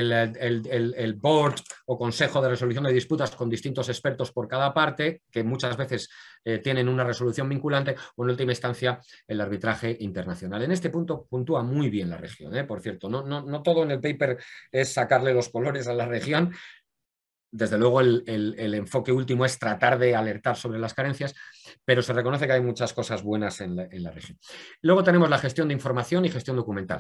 el board o consejo de resolución de disputas con distintos expertos por cada parte, que muchas veces tienen una resolución vinculante, o en última instancia el arbitraje internacional. En este punto puntúa muy bien la región, por cierto. No todo en el paper es sacarle los colores a la región. Desde luego el enfoque último es tratar de alertar sobre las carencias, pero se reconoce que hay muchas cosas buenas en la región. Luego tenemos la gestión de información y gestión documental.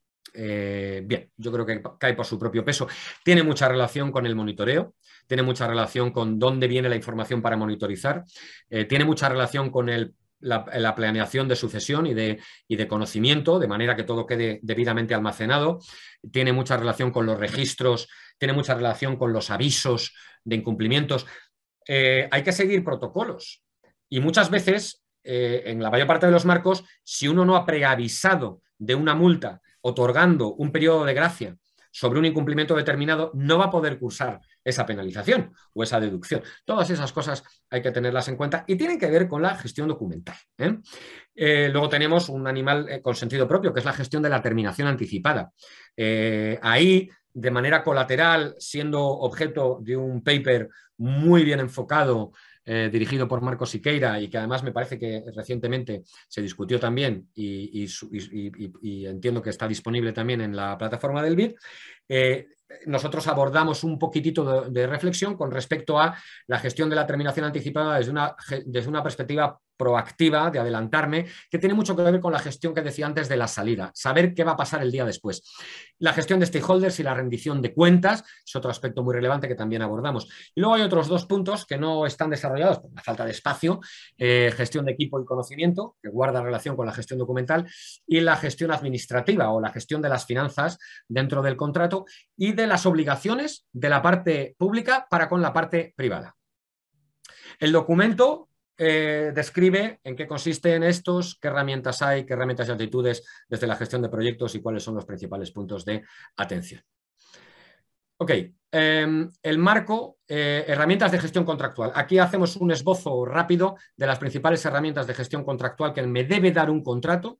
Bien, yo creo que cae por su propio peso. Tiene mucha relación con el monitoreo, tiene mucha relación con dónde viene la información para monitorizar, tiene mucha relación con la planeación de sucesión y de conocimiento, de manera que todo quede debidamente almacenado. Tiene mucha relación con los registros, tiene mucha relación con los avisos de incumplimientos. Hay que seguir protocolos y muchas veces, en la mayor parte de los marcos, si uno no ha preavisado de una multa otorgando un periodo de gracia sobre un incumplimiento determinado, no va a poder cursar esa penalización o esa deducción. Todas esas cosas hay que tenerlas en cuenta y tienen que ver con la gestión documental. Luego tenemos un animal con sentido propio, que es la gestión de la terminación anticipada. Ahí, de manera colateral, siendo objeto de un paper muy bien enfocado dirigido por Marcos Siqueira y que además me parece que recientemente se discutió también y entiendo que está disponible también en la plataforma del BID. Nosotros abordamos un poquitito de reflexión con respecto a la gestión de la terminación anticipada desde una perspectiva proactiva, de adelantarme, que tiene mucho que ver con la gestión que decía antes de la salida, saber qué va a pasar el día después. La gestión de stakeholders y la rendición de cuentas es otro aspecto muy relevante que también abordamos. Y luego hay otros dos puntos que no están desarrollados por la falta de espacio, gestión de equipo y conocimiento, que guarda relación con la gestión documental, y la gestión administrativa o la gestión de las finanzas dentro del contrato y de las obligaciones de la parte pública para con la parte privada. El documento describe en qué consisten estos, qué herramientas hay, qué herramientas y actitudes desde la gestión de proyectos y cuáles son los principales puntos de atención. Ok, el marco, herramientas de gestión contractual. Aquí hacemos un esbozo rápido de las principales herramientas de gestión contractual que me debe dar un contrato.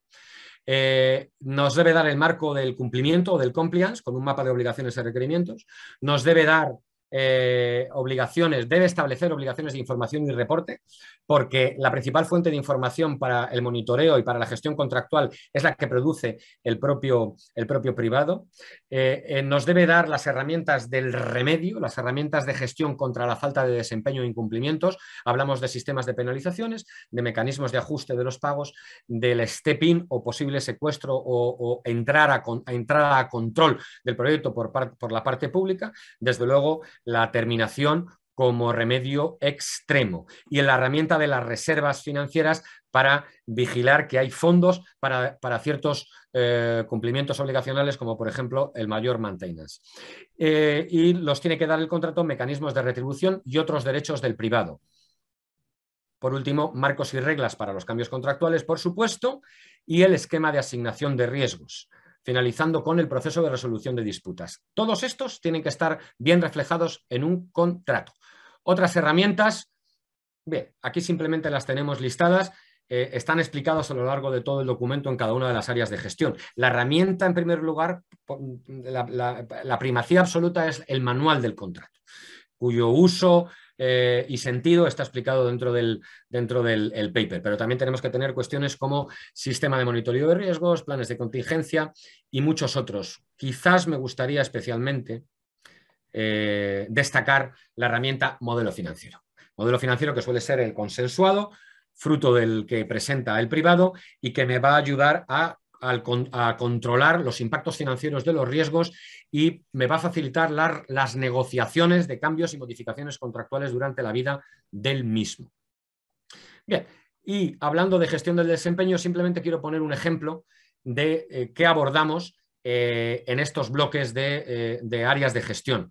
Nos debe dar el marco del cumplimiento o del compliance con un mapa de obligaciones y requerimientos. Nos debe dar obligaciones, debe establecer obligaciones de información y reporte, porque la principal fuente de información para el monitoreo y para la gestión contractual es la que produce el propio privado. Nos debe dar las herramientas del remedio, las herramientas de gestión contra la falta de desempeño e incumplimientos. Hablamos de sistemas de penalizaciones, de mecanismos de ajuste de los pagos, del step-in o posible secuestro o entrar a control del proyecto por la parte pública. Desde luego, la terminación como remedio extremo y en la herramienta de las reservas financieras para vigilar que hay fondos para ciertos cumplimientos obligacionales, como por ejemplo el mayor maintenance. Y los tiene que dar el contrato mecanismos de retribución y otros derechos del privado. Por último, marcos y reglas para los cambios contractuales, por supuesto, y el esquema de asignación de riesgos, finalizando con el proceso de resolución de disputas. Todos estos tienen que estar bien reflejados en un contrato. Otras herramientas, bien, aquí simplemente las tenemos listadas, están explicados a lo largo de todo el documento en cada una de las áreas de gestión. La herramienta, en primer lugar, la primacía absoluta es el manual del contrato, cuyo uso y sentido está explicado dentro del paper, pero también tenemos que tener cuestiones como sistema de monitoreo de riesgos, planes de contingencia y muchos otros. Quizás me gustaría especialmente destacar la herramienta modelo financiero. Modelo financiero que suele ser el consensuado, fruto del que presenta el privado y que me va a ayudar a controlar los impactos financieros de los riesgos y me va a facilitar las negociaciones de cambios y modificaciones contractuales durante la vida del mismo. Bien, y hablando de gestión del desempeño, simplemente quiero poner un ejemplo de qué abordamos en estos bloques de áreas de gestión.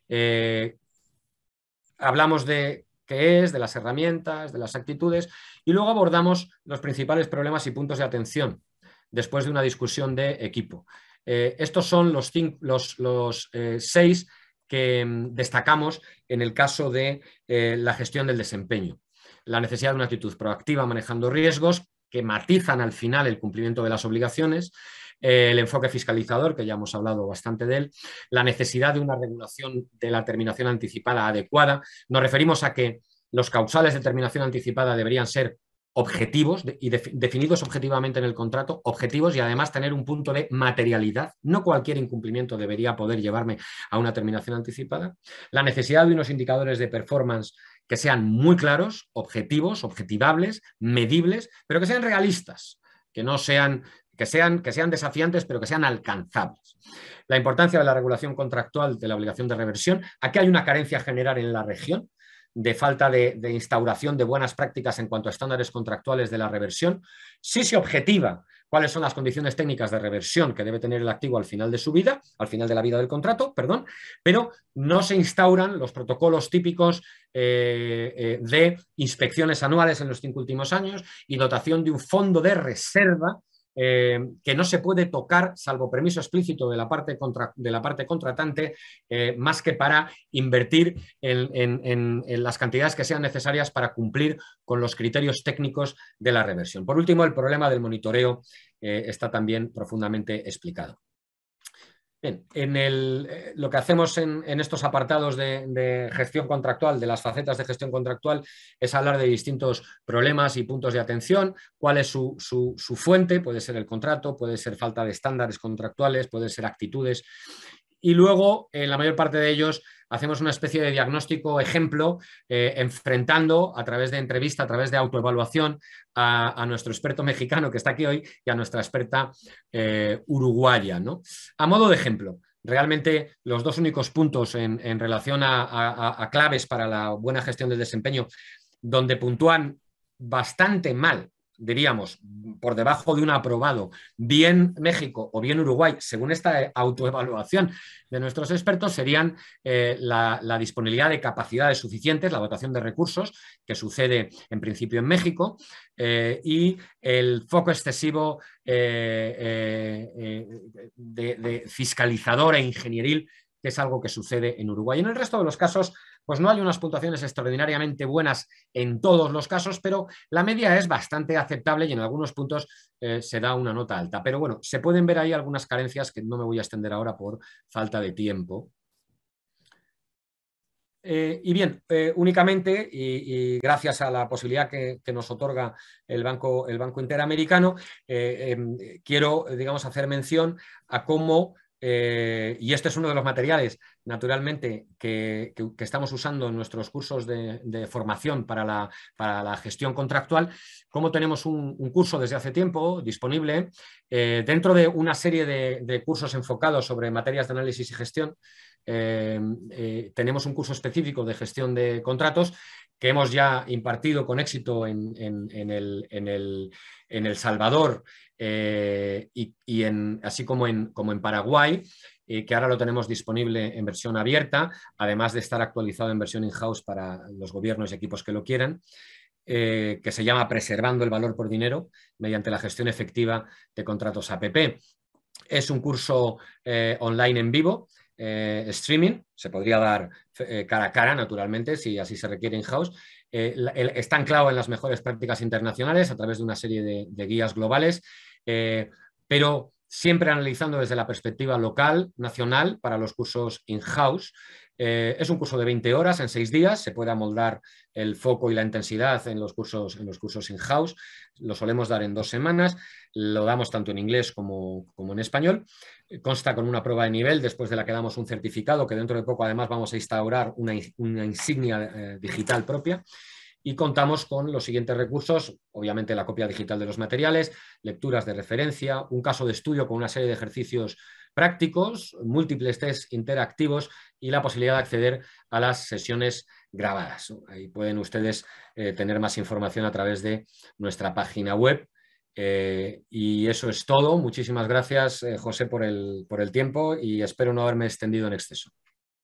Hablamos de qué es, de las herramientas, de las actitudes y luego abordamos los principales problemas y puntos de atención después de una discusión de equipo. Estos son los 6 que destacamos en el caso de la gestión del desempeño. La necesidad de una actitud proactiva manejando riesgos que matizan al final el cumplimiento de las obligaciones, el enfoque fiscalizador, que ya hemos hablado bastante de él, la necesidad de una regulación de la terminación anticipada adecuada. Nos referimos a que los causales de terminación anticipada deberían ser objetivos y definidos objetivamente en el contrato, objetivos y además tener un punto de materialidad. No cualquier incumplimiento debería poder llevarme a una terminación anticipada. La necesidad de unos indicadores de performance que sean muy claros, objetivos, objetivables, medibles, pero que sean realistas, que sean desafiantes, pero que sean alcanzables. La importancia de la regulación contractual de la obligación de reversión. Aquí hay una carencia general en la región de falta de instauración de buenas prácticas en cuanto a estándares contractuales de la reversión. Sí se objetiva cuáles son las condiciones técnicas de reversión que debe tener el activo al final de su vida, al final de la vida del contrato, perdón, pero no se instauran los protocolos típicos de inspecciones anuales en los 5 últimos años y dotación de un fondo de reserva que no se puede tocar, salvo permiso explícito de la parte contratante, más que para invertir en las cantidades que sean necesarias para cumplir con los criterios técnicos de la reversión. Por último, el problema del monitoreo está también profundamente explicado. Bien, lo que hacemos en estos apartados de gestión contractual, de las facetas de gestión contractual, es hablar de distintos problemas y puntos de atención, cuál es su fuente, puede ser el contrato, puede ser falta de estándares contractuales, puede ser actitudes. Y luego, en la mayor parte de ellos, hacemos una especie de diagnóstico ejemplo, enfrentando a través de entrevista, a través de autoevaluación, a nuestro experto mexicano que está aquí hoy y a nuestra experta uruguaya, ¿no? A modo de ejemplo, realmente los dos únicos puntos en relación a claves para la buena gestión del desempeño, donde puntúan bastante mal, diríamos, por debajo de un aprobado, bien México o bien Uruguay, según esta autoevaluación de nuestros expertos, serían la disponibilidad de capacidades suficientes, la dotación de recursos, que sucede en principio en México, y el foco excesivo de fiscalizador e ingenieril, que es algo que sucede en Uruguay. En el resto de los casos, pues no hay unas puntuaciones extraordinariamente buenas en todos los casos, pero la media es bastante aceptable y en algunos puntos se da una nota alta. Pero bueno, se pueden ver ahí algunas carencias que no me voy a extender ahora por falta de tiempo. Y bien, únicamente, y gracias a la posibilidad que nos otorga el Banco Interamericano, quiero, digamos, hacer mención a cómo, y este es uno de los materiales, naturalmente, que estamos usando en nuestros cursos de formación para la gestión contractual, cómo tenemos un curso desde hace tiempo disponible dentro de una serie de cursos enfocados sobre materias de análisis y gestión. Tenemos un curso específico de gestión de contratos que hemos ya impartido con éxito en El Salvador así como en Paraguay, que ahora lo tenemos disponible en versión abierta, además de estar actualizado en versión in-house para los gobiernos y equipos que lo quieran. Que se llama Preservando el valor por dinero mediante la gestión efectiva de contratos APP. Es un curso online en vivo, streaming, se podría dar cara a cara, naturalmente, si así se requiere in-house. Está anclado en las mejores prácticas internacionales a través de una serie de guías globales, pero siempre analizando desde la perspectiva local, nacional, para los cursos in-house. Es un curso de 20 horas en 6 días, se puede amoldar el foco y la intensidad en los cursos in-house. Lo solemos dar en 2 semanas, lo damos tanto en inglés como en español. Consta con una prueba de nivel, después de la que damos un certificado, que dentro de poco además vamos a instaurar una insignia digital propia. Y contamos con los siguientes recursos, obviamente la copia digital de los materiales, lecturas de referencia, un caso de estudio con una serie de ejercicios prácticos, múltiples test interactivos y la posibilidad de acceder a las sesiones grabadas. Ahí pueden ustedes tener más información a través de nuestra página web. Y eso es todo. Muchísimas gracias, José, por el tiempo y espero no haberme extendido en exceso.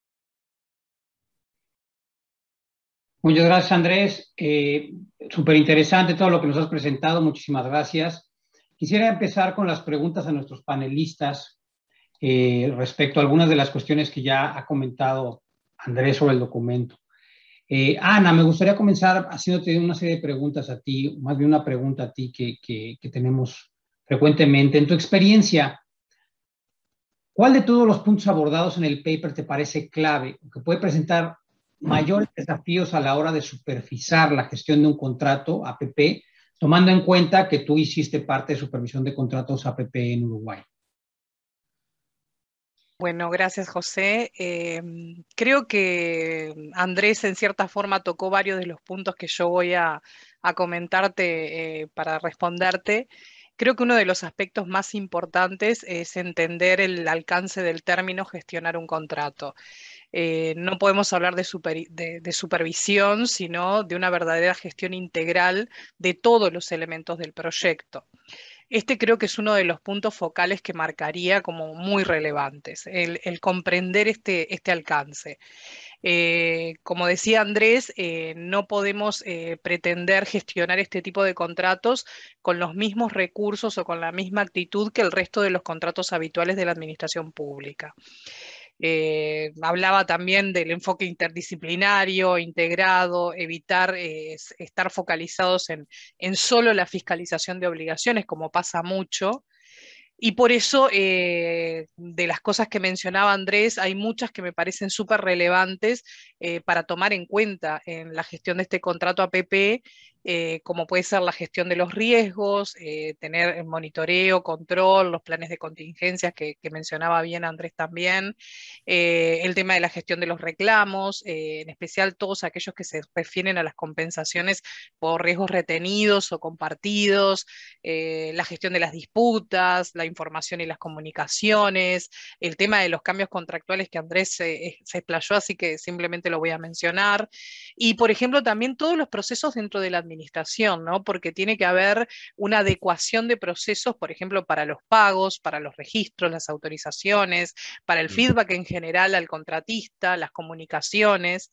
Muchas gracias, Andrés. Súper interesante todo lo que nos has presentado. Muchísimas gracias. Quisiera empezar con las preguntas a nuestros panelistas respecto a algunas de las cuestiones que ya ha comentado Andrés sobre el documento. Ana, me gustaría comenzar haciéndote una serie de preguntas a ti, más bien una pregunta a ti que tenemos frecuentemente. En tu experiencia, ¿cuál de todos los puntos abordados en el paper te parece clave o que puede presentar mayores desafíos a la hora de supervisar la gestión de un contrato APP, tomando en cuenta que tú hiciste parte de supervisión de contratos APP en Uruguay? Bueno, gracias, José. Creo que Andrés en cierta forma tocó varios de los puntos que yo voy a comentarte para responderte. Creo que uno de los aspectos más importantes es entender el alcance del término gestionar un contrato. No podemos hablar de supervisión, sino de una verdadera gestión integral de todos los elementos del proyecto. Este creo que es uno de los puntos focales que marcaría como muy relevantes, el comprender este alcance. Como decía Andrés, no podemos pretender gestionar este tipo de contratos con los mismos recursos o con la misma actitud que el resto de los contratos habituales de la administración pública. Hablaba también del enfoque interdisciplinario, integrado, evitar estar focalizados en solo la fiscalización de obligaciones, como pasa mucho. Y por eso, de las cosas que mencionaba Andrés, hay muchas que me parecen súper relevantes para tomar en cuenta en la gestión de este contrato APP, como puede ser la gestión de los riesgos, tener monitoreo, control, los planes de contingencias que mencionaba bien Andrés también, el tema de la gestión de los reclamos, en especial todos aquellos que se refieren a las compensaciones por riesgos retenidos o compartidos, la gestión de las disputas, la información y las comunicaciones, el tema de los cambios contractuales que Andrés se explayó, así que simplemente lo voy a mencionar. Y, por ejemplo, también todos los procesos dentro de la administración, ¿no? Porque tiene que haber una adecuación de procesos, por ejemplo, para los pagos, para los registros, las autorizaciones, para el feedback en general al contratista, las comunicaciones.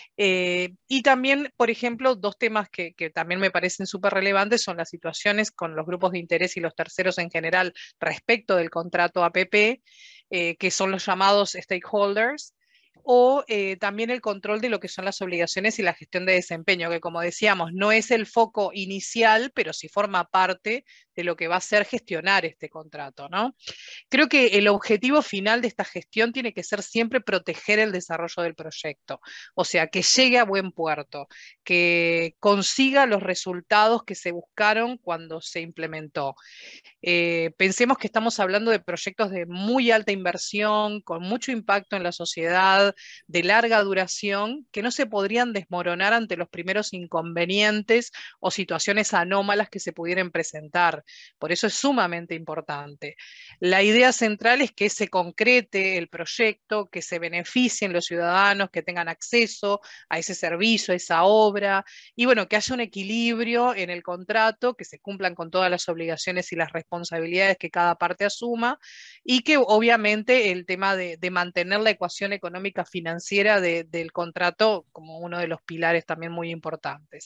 Y también, por ejemplo, dos temas que también me parecen súper relevantes son las situaciones con los grupos de interés y los terceros en general respecto del contrato APP, que son los llamados stakeholders, o también el control de lo que son las obligaciones y la gestión de desempeño, que como decíamos, no es el foco inicial, pero sí forma parte de lo que va a ser gestionar este contrato, ¿no? Creo que el objetivo final de esta gestión tiene que ser siempre proteger el desarrollo del proyecto, o sea, que llegue a buen puerto, que consiga los resultados que se buscaron cuando se implementó. Pensemos que estamos hablando de proyectos de muy alta inversión, con mucho impacto en la sociedad, de larga duración, que no se podrían desmoronar ante los primeros inconvenientes o situaciones anómalas que se pudieran presentar. Por eso es sumamente importante. La idea central es que se concrete el proyecto, que se beneficien los ciudadanos, que tengan acceso a ese servicio, a esa obra, y bueno, que haya un equilibrio en el contrato, que se cumplan con todas las obligaciones y las responsabilidades que cada parte asuma, y que obviamente el tema de mantener la ecuación económica financiera del contrato como uno de los pilares también muy importantes.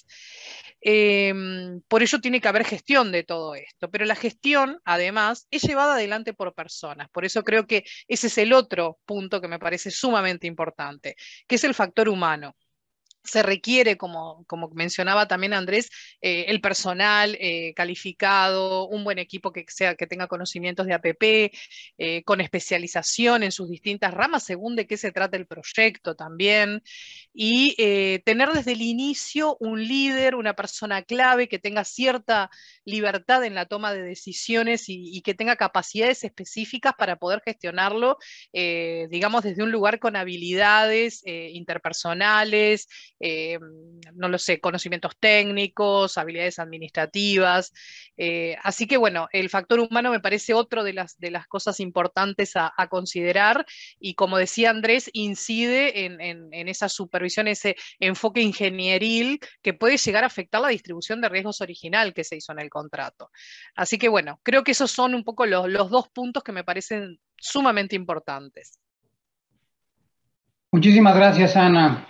Por ello tiene que haber gestión de todo esto, pero la gestión además es llevada adelante por personas, por eso creo que ese es el otro punto que me parece sumamente importante, que es el factor humano. Se requiere, como mencionaba también Andrés, el personal calificado, un buen equipo que tenga conocimientos de APP, con especialización en sus distintas ramas, según de qué se trata el proyecto también, y tener desde el inicio un líder, una persona clave que tenga cierta libertad en la toma de decisiones y que tenga capacidades específicas para poder gestionarlo, digamos, desde un lugar con habilidades interpersonales, no lo sé, conocimientos técnicos, habilidades administrativas. Así que bueno, el factor humano me parece otro de las cosas importantes a considerar y como decía Andrés, incide en esa supervisión, ese enfoque ingenieril que puede llegar a afectar la distribución de riesgos original que se hizo en el contrato. Así que bueno, creo que esos son un poco los dos puntos que me parecen sumamente importantes. Muchísimas gracias, Ana.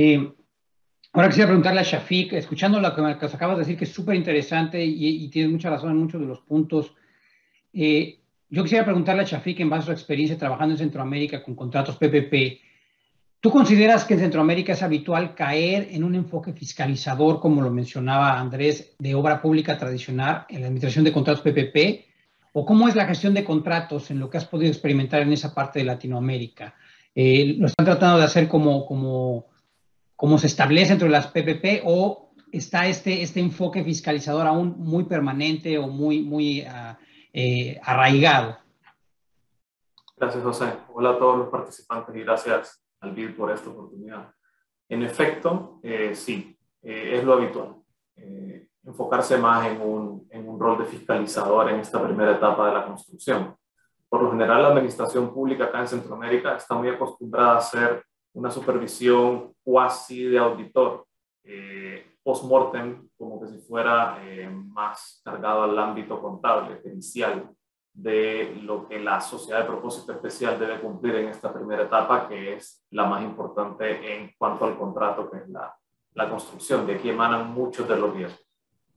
Ahora quisiera preguntarle a Shafiq, escuchando lo que nos acabas de decir, que es súper interesante y tienes mucha razón en muchos de los puntos. Yo quisiera preguntarle a Shafiq, en base a su experiencia trabajando en Centroamérica con contratos PPP, ¿tú consideras que en Centroamérica es habitual caer en un enfoque fiscalizador, como lo mencionaba Andrés, de obra pública tradicional en la administración de contratos PPP? ¿O cómo es la gestión de contratos en lo que has podido experimentar en esa parte de Latinoamérica? ¿Lo están tratando de hacer como se establece entre las PPP o está este enfoque fiscalizador aún muy permanente o muy arraigado? Gracias, José. Hola a todos los participantes y gracias al BID por esta oportunidad. En efecto, sí, es lo habitual. Enfocarse más en un rol de fiscalizador en esta primera etapa de la construcción. Por lo general, la administración pública acá en Centroamérica está muy acostumbrada a hacer una supervisión cuasi de auditor, post-mortem, como que si fuera más cargado al ámbito contable, inicial, de lo que la sociedad de propósito especial debe cumplir en esta primera etapa, que es la más importante en cuanto al contrato, que es la construcción. De aquí emanan muchos de los riesgos.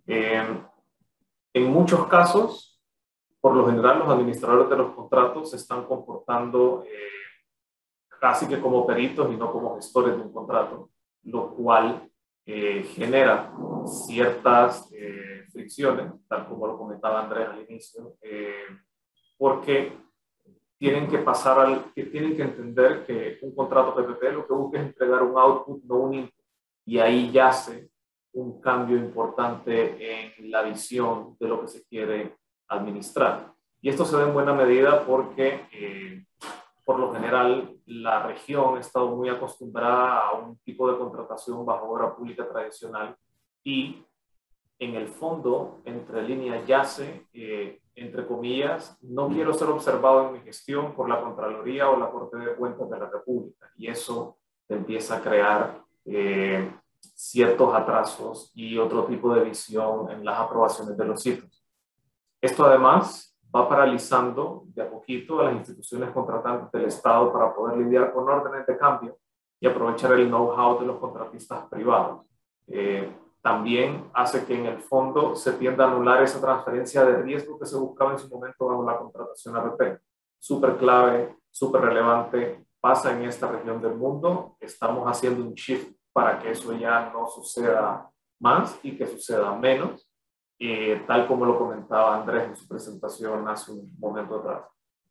En muchos casos, por lo general, los administradores de los contratos se están comportando casi que como peritos y no como gestores de un contrato, lo cual genera ciertas fricciones, tal como lo comentaba Andrés al inicio, porque tienen que entender que un contrato PPP lo que busca es entregar un output, no un input. Y ahí yace un cambio importante en la visión de lo que se quiere administrar. Y esto se da en buena medida porque, por lo general, la región ha estado muy acostumbrada a un tipo de contratación bajo obra pública tradicional y, en el fondo, entre líneas yace, entre comillas, no quiero ser observado en mi gestión por la Contraloría o la Corte de Cuentas de la República. Y eso empieza a crear ciertos atrasos y otro tipo de visión en las aprobaciones de los sitios. Esto además va paralizando de a poquito a las instituciones contratantes del Estado para poder lidiar con órdenes de cambio y aprovechar el know-how de los contratistas privados. También hace que en el fondo se tienda a anular esa transferencia de riesgo que se buscaba en su momento bajo la contratación APP. Súper clave, súper relevante, pasa en esta región del mundo. Estamos haciendo un shift para que eso ya no suceda más y que suceda menos, tal como lo comentaba Andrés en su presentación hace un momento atrás.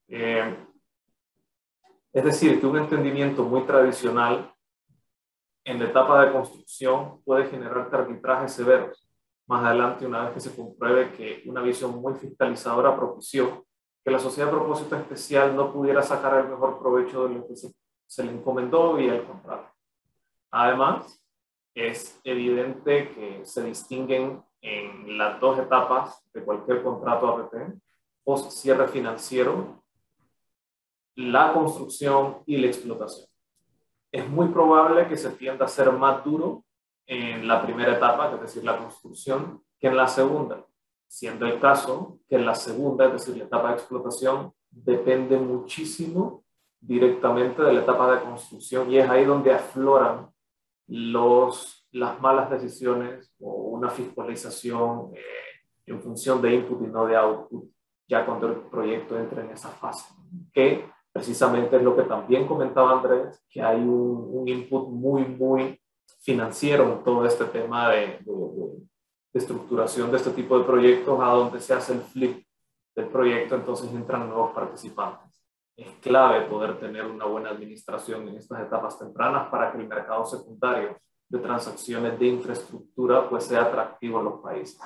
Es decir, que un entendimiento muy tradicional en la etapa de construcción puede generar arbitrajes severos. Más adelante, una vez que se compruebe que una visión muy fiscalizadora propició que la sociedad de propósito especial no pudiera sacar el mejor provecho de lo que se le encomendó vía el contrato. Además, es evidente que se distinguen en las dos etapas de cualquier contrato APP, post cierre financiero, la construcción y la explotación. Es muy probable que se tienda a ser más duro en la primera etapa, es decir, la construcción, que en la segunda, siendo el caso que en la segunda, es decir, la etapa de explotación, depende muchísimo directamente de la etapa de construcción y es ahí donde afloran las malas decisiones o una fiscalización en función de input y no de output, ya cuando el proyecto entra en esa fase, que precisamente es lo que también comentaba Andrés, que hay un input muy financiero en todo este tema de estructuración de este tipo de proyectos, a donde se hace el flip del proyecto, entonces entran nuevos participantes. Es clave poder tener una buena administración en estas etapas tempranas para que el mercado secundario de transacciones de infraestructura pues sea atractivo en los países.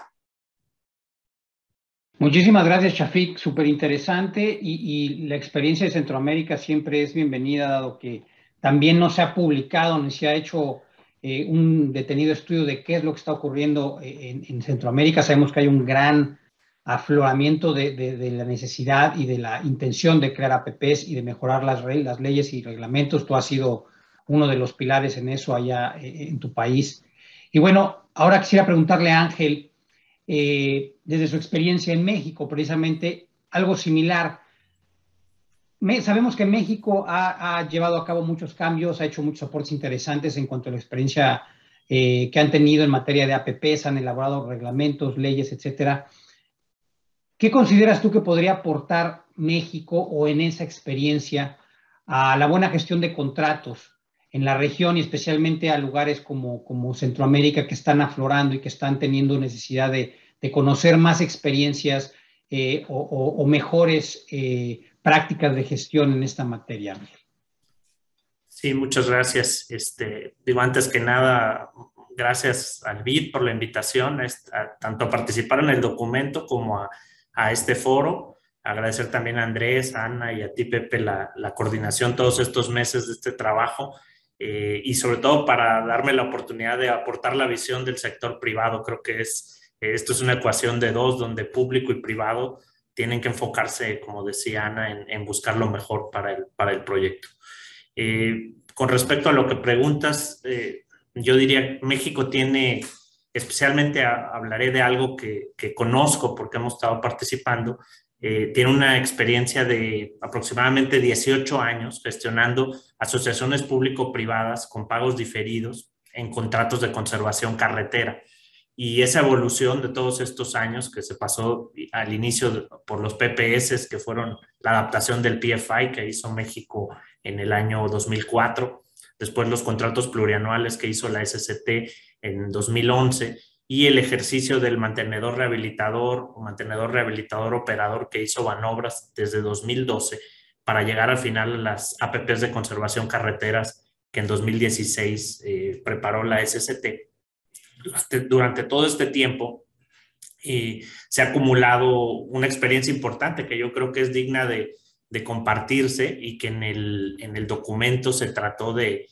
Muchísimas gracias, Shafiq, súper interesante y la experiencia de Centroamérica siempre es bienvenida, dado que también no se ha publicado ni se ha hecho un detenido estudio de qué es lo que está ocurriendo en Centroamérica. Sabemos que hay un gran afloramiento de la necesidad y de la intención de crear APPs y de mejorar las leyes y reglamentos. Tú has sido uno de los pilares en eso allá en tu país. Y bueno, ahora quisiera preguntarle a Ángel, desde su experiencia en México, precisamente algo similar. Sabemos que México ha llevado a cabo muchos cambios, ha hecho muchos aportes interesantes en cuanto a la experiencia que han tenido en materia de APPs, han elaborado reglamentos, leyes, etcétera. ¿Qué consideras tú que podría aportar México o en esa experiencia a la buena gestión de contratos en la región y especialmente a lugares como Centroamérica, que están aflorando y que están teniendo necesidad de conocer más experiencias o mejores prácticas de gestión en esta materia? Sí, muchas gracias. Digo, antes que nada, gracias al BID por la invitación, tanto a participar en el documento como a este foro. Agradecer también a Andrés, a Ana y a ti, Pepe, la coordinación todos estos meses de este trabajo y sobre todo para darme la oportunidad de aportar la visión del sector privado. Creo que esto es una ecuación de dos, donde público y privado tienen que enfocarse, como decía Ana, en buscar lo mejor para el proyecto. Con respecto a lo que preguntas, yo diría que México tiene, especialmente hablaré de algo que conozco porque hemos estado participando, tiene una experiencia de aproximadamente 18 años gestionando asociaciones público-privadas con pagos diferidos en contratos de conservación carretera. Y esa evolución de todos estos años que se pasó al inicio por los PPS, que fueron la adaptación del PFI que hizo México en el año 2004, después los contratos plurianuales que hizo la SCT en 2011, y el ejercicio del mantenedor rehabilitador o mantenedor rehabilitador operador que hizo Banobras desde 2012 para llegar al final a las APPs de conservación carreteras que en 2016 preparó la SCT. Durante todo este tiempo se ha acumulado una experiencia importante que yo creo que es digna de compartirse y que en el documento se trató de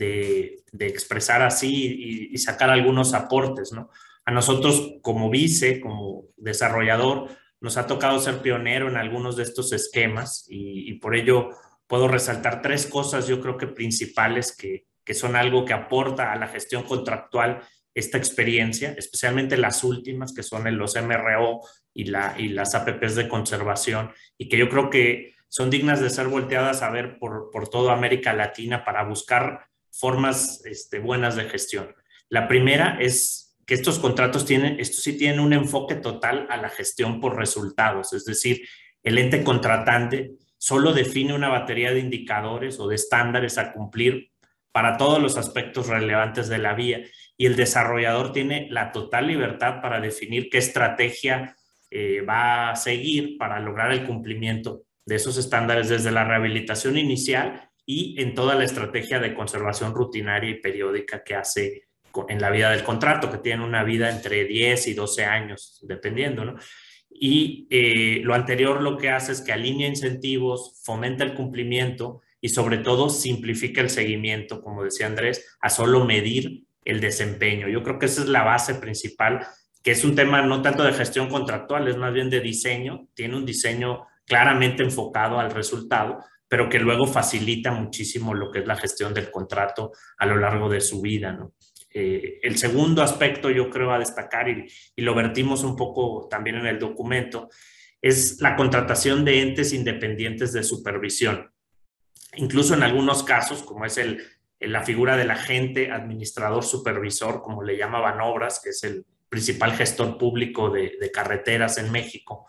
expresar así y sacar algunos aportes, ¿no? A nosotros como vice, como desarrollador, nos ha tocado ser pionero en algunos de estos esquemas y por ello puedo resaltar 3 cosas yo creo que principales que son algo que aporta a la gestión contractual esta experiencia, especialmente las últimas que son los MRO y las APPs de conservación, y que yo creo que son dignas de ser volteadas a ver por toda América Latina para buscar formas buenas de gestión. La primera es que estos contratos sí tienen un enfoque total a la gestión por resultados, es decir, el ente contratante solo define una batería de indicadores o de estándares a cumplir para todos los aspectos relevantes de la vía, y el desarrollador tiene la total libertad para definir qué estrategia va a seguir para lograr el cumplimiento de esos estándares desde la rehabilitación inicial y en toda la estrategia de conservación rutinaria y periódica que hace en la vida del contrato, que tiene una vida entre 10 y 12 años, dependiendo, ¿no? Y lo anterior lo que hace es que alinea incentivos, fomenta el cumplimiento y sobre todo simplifica el seguimiento, como decía Andrés, a solo medir el desempeño. Yo creo que esa es la base principal, que es un tema no tanto de gestión contractual, es más bien de diseño, tiene un diseño claramente enfocado al resultado, pero que luego facilita muchísimo lo que es la gestión del contrato a lo largo de su vida, ¿no? El segundo aspecto yo creo a destacar, y lo vertimos un poco también en el documento, es la contratación de entes independientes de supervisión. Incluso en algunos casos, como es la figura del agente administrador supervisor, como le llama Banobras, que es el principal gestor público de carreteras en México,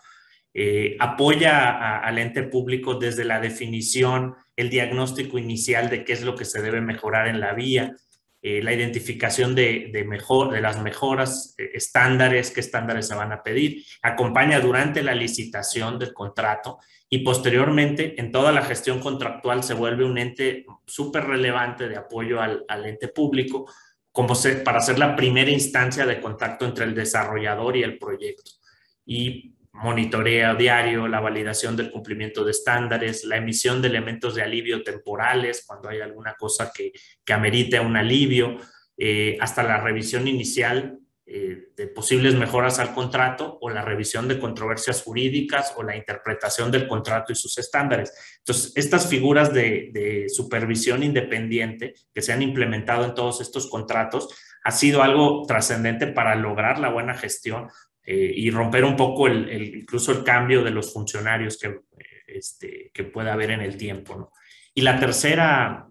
apoya al ente público desde la definición, el diagnóstico inicial de qué es lo que se debe mejorar en la vía, la identificación de las mejoras, estándares, qué estándares se van a pedir, acompaña durante la licitación del contrato y posteriormente en toda la gestión contractual se vuelve un ente súper relevante de apoyo al ente público para ser la primera instancia de contacto entre el desarrollador y el proyecto. Y monitorea diario la validación del cumplimiento de estándares, la emisión de elementos de alivio temporales cuando hay alguna cosa que amerite un alivio, hasta la revisión inicial de posibles mejoras al contrato o la revisión de controversias jurídicas o la interpretación del contrato y sus estándares. Entonces, estas figuras de supervisión independiente que se han implementado en todos estos contratos ha sido algo trascendente para lograr la buena gestión y romper un poco incluso el cambio de los funcionarios que puede haber en el tiempo, ¿no? Y la tercera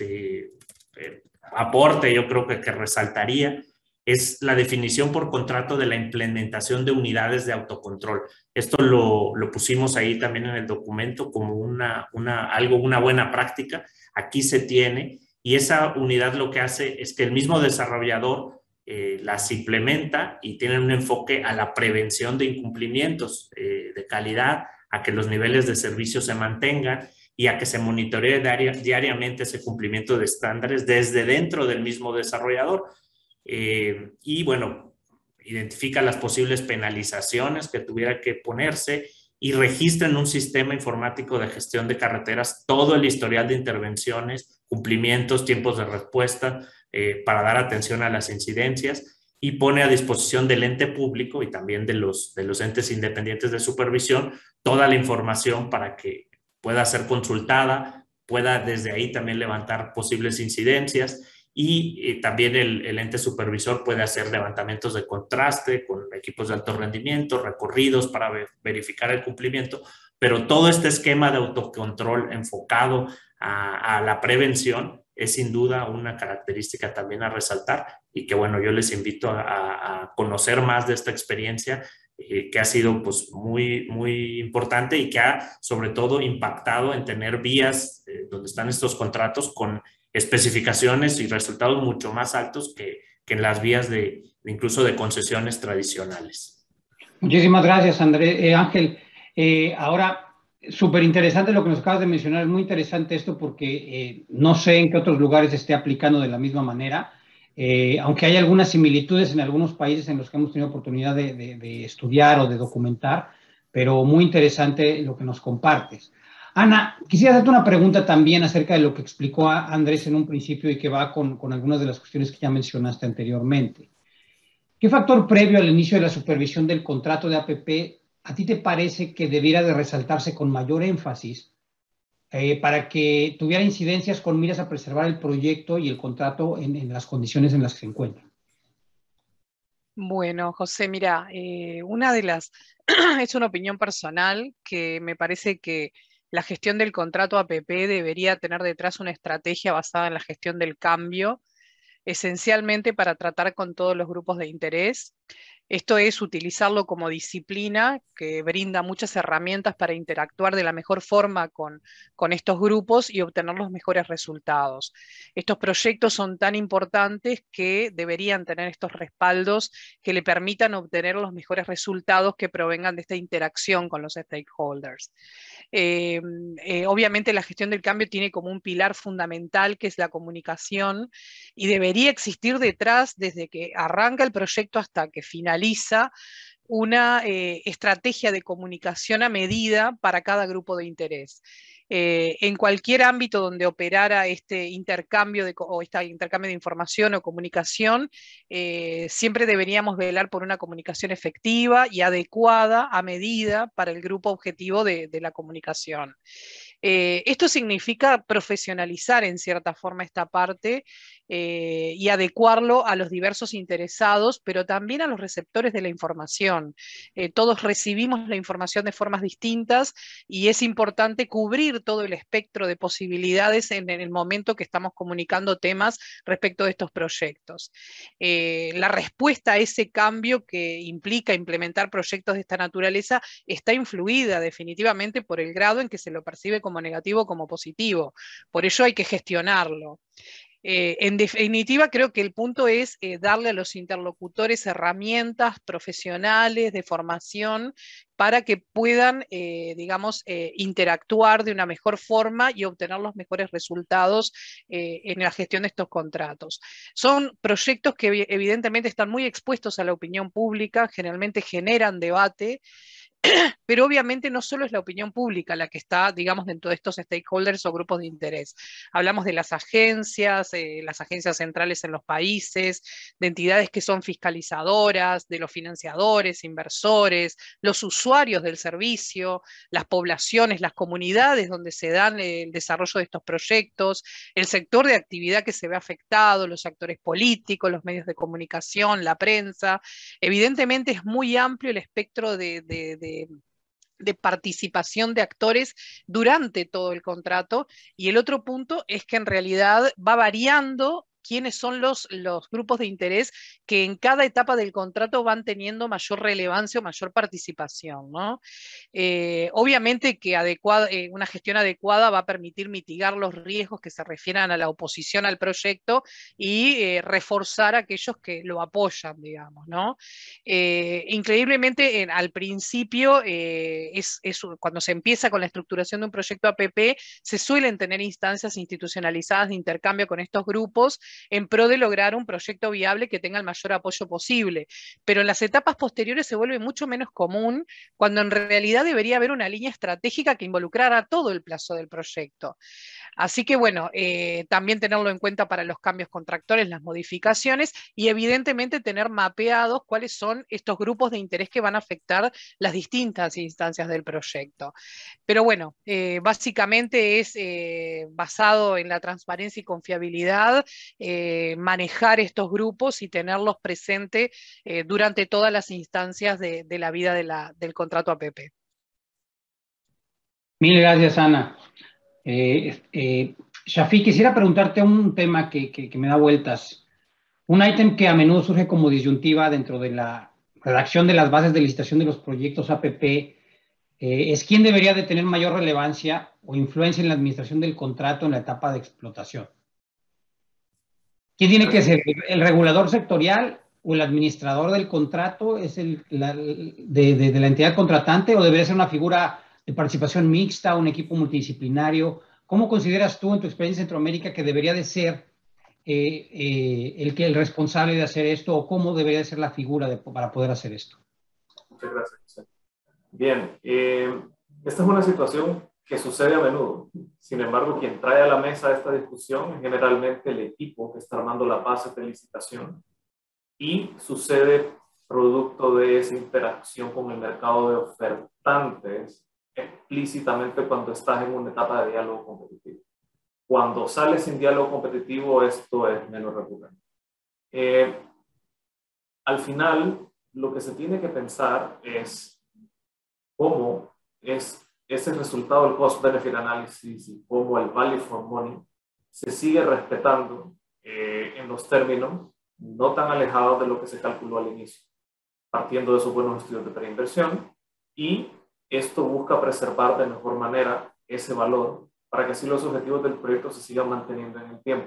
aporte yo creo que resaltaría es la definición por contrato de la implementación de unidades de autocontrol. Esto lo pusimos ahí también en el documento como una buena práctica. Aquí se tiene, y esa unidad lo que hace es que el mismo desarrollador las implementa y tienen un enfoque a la prevención de incumplimientos de calidad, a que los niveles de servicio se mantengan y a que se monitoree diariamente ese cumplimiento de estándares desde dentro del mismo desarrollador. Y bueno, identifica las posibles penalizaciones que tuviera que ponerse y registra en un sistema informático de gestión de carreteras todo el historial de intervenciones, cumplimientos, tiempos de respuesta, para dar atención a las incidencias, y pone a disposición del ente público y también de los entes independientes de supervisión toda la información para que pueda ser consultada, pueda desde ahí también levantar posibles incidencias, y también el ente supervisor puede hacer levantamientos de contraste con equipos de alto rendimiento, recorridos para verificar el cumplimiento, pero todo este esquema de autocontrol enfocado a la prevención es sin duda una característica también a resaltar, y que bueno, yo les invito a conocer más de esta experiencia que ha sido pues muy, muy importante y que ha sobre todo impactado en tener vías donde están estos contratos con especificaciones y resultados mucho más altos que en las vías incluso de concesiones tradicionales. Muchísimas gracias, Ángel. Ahora, súper interesante lo que nos acabas de mencionar, es muy interesante esto porque no sé en qué otros lugares se esté aplicando de la misma manera, aunque hay algunas similitudes en algunos países en los que hemos tenido oportunidad de estudiar o de documentar, pero muy interesante lo que nos compartes. Ana, quisiera hacerte una pregunta también acerca de lo que explicó Andrés en un principio y que va con algunas de las cuestiones que ya mencionaste anteriormente. ¿Qué factor previo al inicio de la supervisión del contrato de APP a ti te parece que debiera de resaltarse con mayor énfasis para que tuviera incidencias con miras a preservar el proyecto y el contrato en las condiciones en las que se encuentran? Bueno, José, mira, una de las, es una opinión personal que me parece que la gestión del contrato APP debería tener detrás una estrategia basada en la gestión del cambio, esencialmente para tratar con todos los grupos de interés. Esto es utilizarlo como disciplina que brinda muchas herramientas para interactuar de la mejor forma con estos grupos y obtener los mejores resultados. Estos proyectos son tan importantes que deberían tener estos respaldos que le permitan obtener los mejores resultados que provengan de esta interacción con los stakeholders. Obviamente la gestión del cambio tiene como un pilar fundamental que es la comunicación y debería existir detrás desde que arranca el proyecto hasta que finaliza una estrategia de comunicación a medida para cada grupo de interés. En cualquier ámbito donde operara este intercambio de información o comunicación, siempre deberíamos velar por una comunicación efectiva y adecuada a medida para el grupo objetivo de la comunicación. Esto significa profesionalizar en cierta forma esta parte y adecuarlo a los diversos interesados, pero también a los receptores de la información. Todos recibimos la información de formas distintas y es importante cubrir todo el espectro de posibilidades en el momento que estamos comunicando temas respecto de estos proyectos. La respuesta a ese cambio que implica implementar proyectos de esta naturaleza está influida definitivamente por el grado en que se lo percibe como negativo o como positivo. Por ello hay que gestionarlo. En definitiva, creo que el punto es darle a los interlocutores herramientas profesionales de formación para que puedan, interactuar de una mejor forma y obtener los mejores resultados en la gestión de estos contratos. Son proyectos que evidentemente están muy expuestos a la opinión pública, generalmente generan debate, pero obviamente no solo es la opinión pública la que está, digamos, dentro de estos stakeholders o grupos de interés. Hablamos de las agencias centrales en los países, de entidades que son fiscalizadoras, de los financiadores, inversores, los usuarios del servicio, las poblaciones, las comunidades donde se dan el desarrollo de estos proyectos, el sector de actividad que se ve afectado, los actores políticos, los medios de comunicación, la prensa. Evidentemente es muy amplio el espectro de participación de actores durante todo el contrato, y el otro punto es que en realidad va variando quiénes son los grupos de interés que en cada etapa del contrato van teniendo mayor relevancia o mayor participación, ¿no? Obviamente que una gestión adecuada va a permitir mitigar los riesgos que se refieran a la oposición al proyecto y reforzar a aquellos que lo apoyan, digamos, ¿no? Increíblemente, al principio, cuando se empieza con la estructuración de un proyecto APP, se suelen tener instancias institucionalizadas de intercambio con estos grupos en pro de lograr un proyecto viable que tenga el mayor apoyo posible. Pero en las etapas posteriores se vuelve mucho menos común, cuando en realidad debería haber una línea estratégica que involucrara todo el plazo del proyecto. Así que bueno, también tenerlo en cuenta para los cambios contractuales, las modificaciones, y evidentemente tener mapeados cuáles son estos grupos de interés que van a afectar las distintas instancias del proyecto. Pero bueno, básicamente es basado en la transparencia y confiabilidad, manejar estos grupos y tenerlos presentes durante todas las instancias de la vida del contrato APP. Mil gracias, Ana. Shafi, quisiera preguntarte un tema que me da vueltas. Un ítem que a menudo surge como disyuntiva dentro de la redacción de las bases de licitación de los proyectos APP es quién debería de tener mayor relevancia o influencia en la administración del contrato en la etapa de explotación. ¿Quién tiene que ser? ¿El regulador sectorial o el administrador del contrato es de la entidad contratante, o debería ser una figura de participación mixta, un equipo multidisciplinario? ¿Cómo consideras tú en tu experiencia en Centroamérica que debería de ser el responsable de hacer esto, o cómo debería de ser la figura para poder hacer esto? Muchas gracias, José. Bien, esta es una situación que sucede a menudo. Sin embargo, quien trae a la mesa esta discusión es generalmente el equipo que está armando la base de licitación, y sucede producto de esa interacción con el mercado de ofertantes explícitamente cuando estás en una etapa de diálogo competitivo. Cuando sales sin diálogo competitivo, esto es menos recurrente. Al final, lo que se tiene que pensar es cómo es ese resultado del cost-benefit analysis y cómo el value for money se sigue respetando en los términos no tan alejados de lo que se calculó al inicio, partiendo de esos buenos estudios de preinversión, y esto busca preservar de mejor manera ese valor para que así los objetivos del proyecto se sigan manteniendo en el tiempo.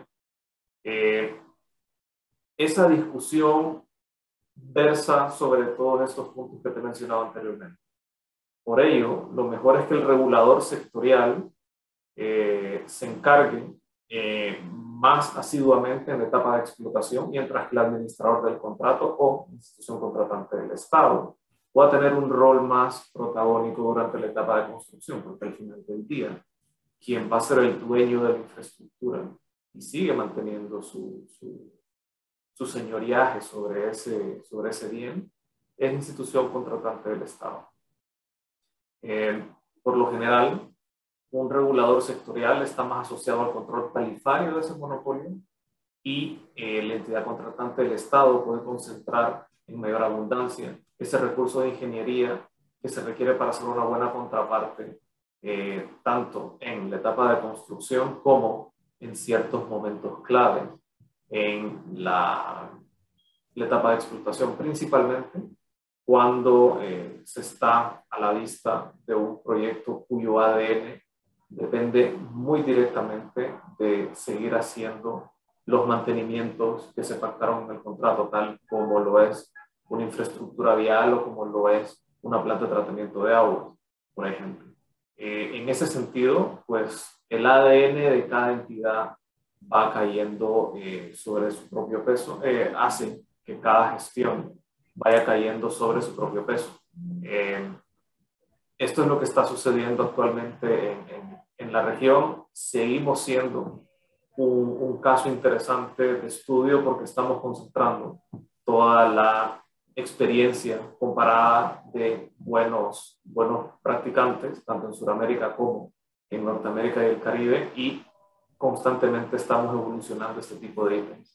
Esa discusión versa sobre todos estos puntos que te he mencionado anteriormente. Por ello, lo mejor es que el regulador sectorial se encargue más asiduamente en la etapa de explotación, mientras que el administrador del contrato o institución contratante del Estado pueda tener un rol más protagónico durante la etapa de construcción, porque al final del día, quien va a ser el dueño de la infraestructura y sigue manteniendo su señoreaje sobre ese bien es la institución contratante del Estado. Por lo general, un regulador sectorial está más asociado al control tarifario de ese monopolio, y la entidad contratante del Estado puede concentrar en mayor abundancia ese recurso de ingeniería que se requiere para hacer una buena contraparte, tanto en la etapa de construcción como en ciertos momentos clave en la etapa de explotación, principalmente cuando se está a la vista de un proyecto cuyo ADN depende muy directamente de seguir haciendo los mantenimientos que se pactaron en el contrato, tal como lo es una infraestructura vial o como lo es una planta de tratamiento de agua, por ejemplo. En ese sentido, pues el ADN de cada entidad va cayendo sobre su propio peso, hace que cada gestión vaya cayendo sobre su propio peso. Esto es lo que está sucediendo actualmente en la región. Seguimos siendo un caso interesante de estudio porque estamos concentrando toda la experiencia comparada de buenos practicantes, tanto en Sudamérica como en Norteamérica y el Caribe, y constantemente estamos evolucionando este tipo de ítems.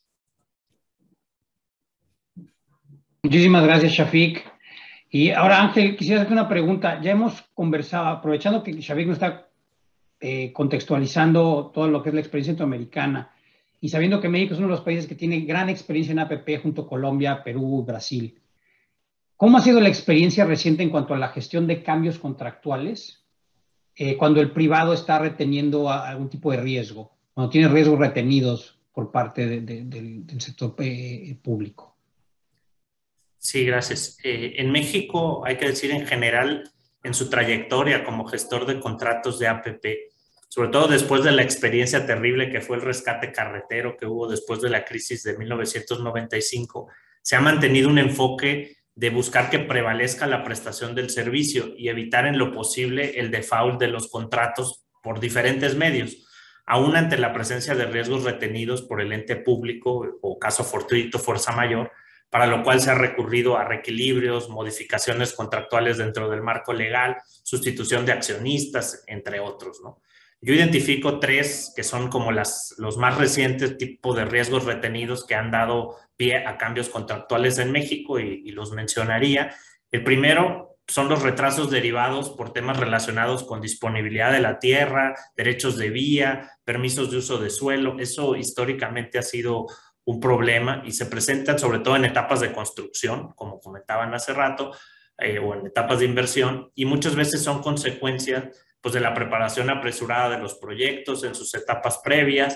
Muchísimas gracias, Shafiq. Y ahora, Ángel, quisiera hacerte una pregunta. Ya hemos conversado, aprovechando que Shafiq nos está contextualizando todo lo que es la experiencia centroamericana, y sabiendo que México es uno de los países que tiene gran experiencia en APP junto a Colombia, Perú, Brasil. ¿Cómo ha sido la experiencia reciente en cuanto a la gestión de cambios contractuales cuando el privado está reteniendo algún tipo de riesgo, cuando tiene riesgos retenidos por parte del sector público? Sí, gracias. En México, hay que decir en general, en su trayectoria como gestor de contratos de APP, sobre todo después de la experiencia terrible que fue el rescate carretero que hubo después de la crisis de 1995, se ha mantenido un enfoque de buscar que prevalezca la prestación del servicio y evitar en lo posible el default de los contratos por diferentes medios, aún ante la presencia de riesgos retenidos por el ente público o caso fortuito, fuerza mayor, para lo cual se ha recurrido a reequilibrios, modificaciones contractuales dentro del marco legal, sustitución de accionistas, entre otros, ¿no? Yo identifico tres que son como los más recientes tipos de riesgos retenidos que han dado pie a cambios contractuales en México y los mencionaría. El primero son los retrasos derivados por temas relacionados con disponibilidad de la tierra, derechos de vía, permisos de uso de suelo. Eso históricamente ha sido un problema y se presentan sobre todo en etapas de construcción, como comentaban hace rato, o en etapas de inversión, y muchas veces son consecuencias pues, de la preparación apresurada de los proyectos en sus etapas previas,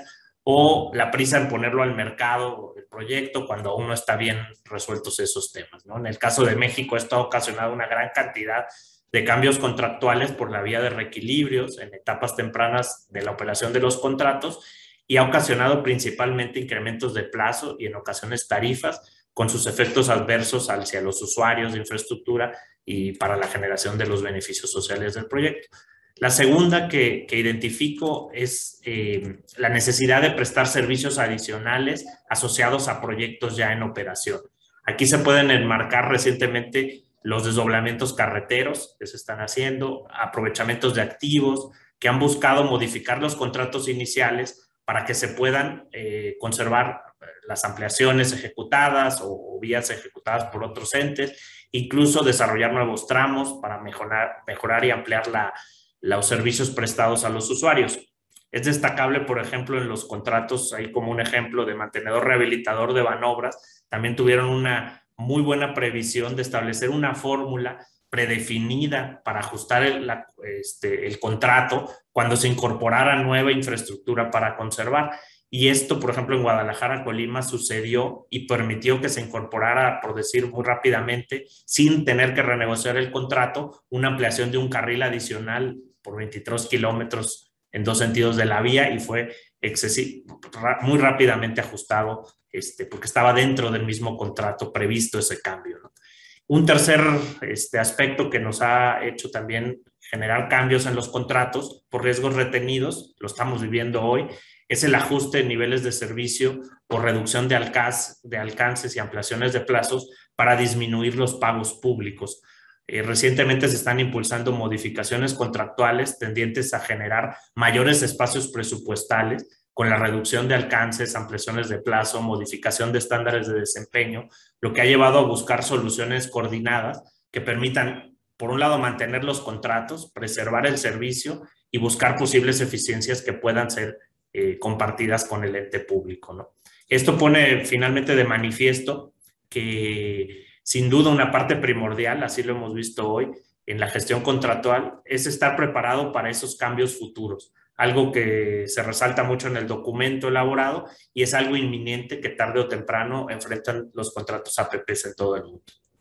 o la prisa en ponerlo al mercado, el proyecto, cuando aún no está bien resueltos esos temas, ¿no? En el caso de México, esto ha ocasionado una gran cantidad de cambios contractuales por la vía de reequilibrios en etapas tempranas de la operación de los contratos y ha ocasionado principalmente incrementos de plazo y en ocasiones tarifas, con sus efectos adversos hacia los usuarios de infraestructura y para la generación de los beneficios sociales del proyecto. La segunda que identifico es la necesidad de prestar servicios adicionales asociados a proyectos ya en operación. Aquí se pueden enmarcar recientemente los desdoblamientos carreteros que se están haciendo, aprovechamientos de activos que han buscado modificar los contratos iniciales para que se puedan conservar las ampliaciones ejecutadas o vías ejecutadas por otros entes, incluso desarrollar nuevos tramos para mejorar y ampliar los servicios prestados a los usuarios. Es destacable, por ejemplo, en los contratos, ahí como un ejemplo de mantenedor rehabilitador de Banobras, también tuvieron una muy buena previsión de establecer una fórmula predefinida para ajustar el contrato cuando se incorporara nueva infraestructura para conservar. Y esto, por ejemplo, en Guadalajara, Colima, sucedió y permitió que se incorporara, por decir muy rápidamente, sin tener que renegociar el contrato, una ampliación de un carril adicional por 23 kilómetros en dos sentidos de la vía y fue muy rápidamente ajustado porque estaba dentro del mismo contrato previsto ese cambio, ¿no? Un tercer aspecto que nos ha hecho también generar cambios en los contratos por riesgos retenidos, lo estamos viviendo hoy, es el ajuste de niveles de servicio por reducción de alcances y ampliaciones de plazos para disminuir los pagos públicos. Recientemente se están impulsando modificaciones contractuales tendientes a generar mayores espacios presupuestales con la reducción de alcances, ampliaciones de plazo, modificación de estándares de desempeño, lo que ha llevado a buscar soluciones coordinadas que permitan, por un lado, mantener los contratos, preservar el servicio y buscar posibles eficiencias que puedan ser compartidas con el ente público, ¿no? Esto pone finalmente de manifiesto que sin duda una parte primordial, así lo hemos visto hoy, en la gestión contractual, es estar preparado para esos cambios futuros, algo que se resalta mucho en el documento elaborado y es algo inminente que tarde o temprano enfrentan los contratos APPs en todo el mundo.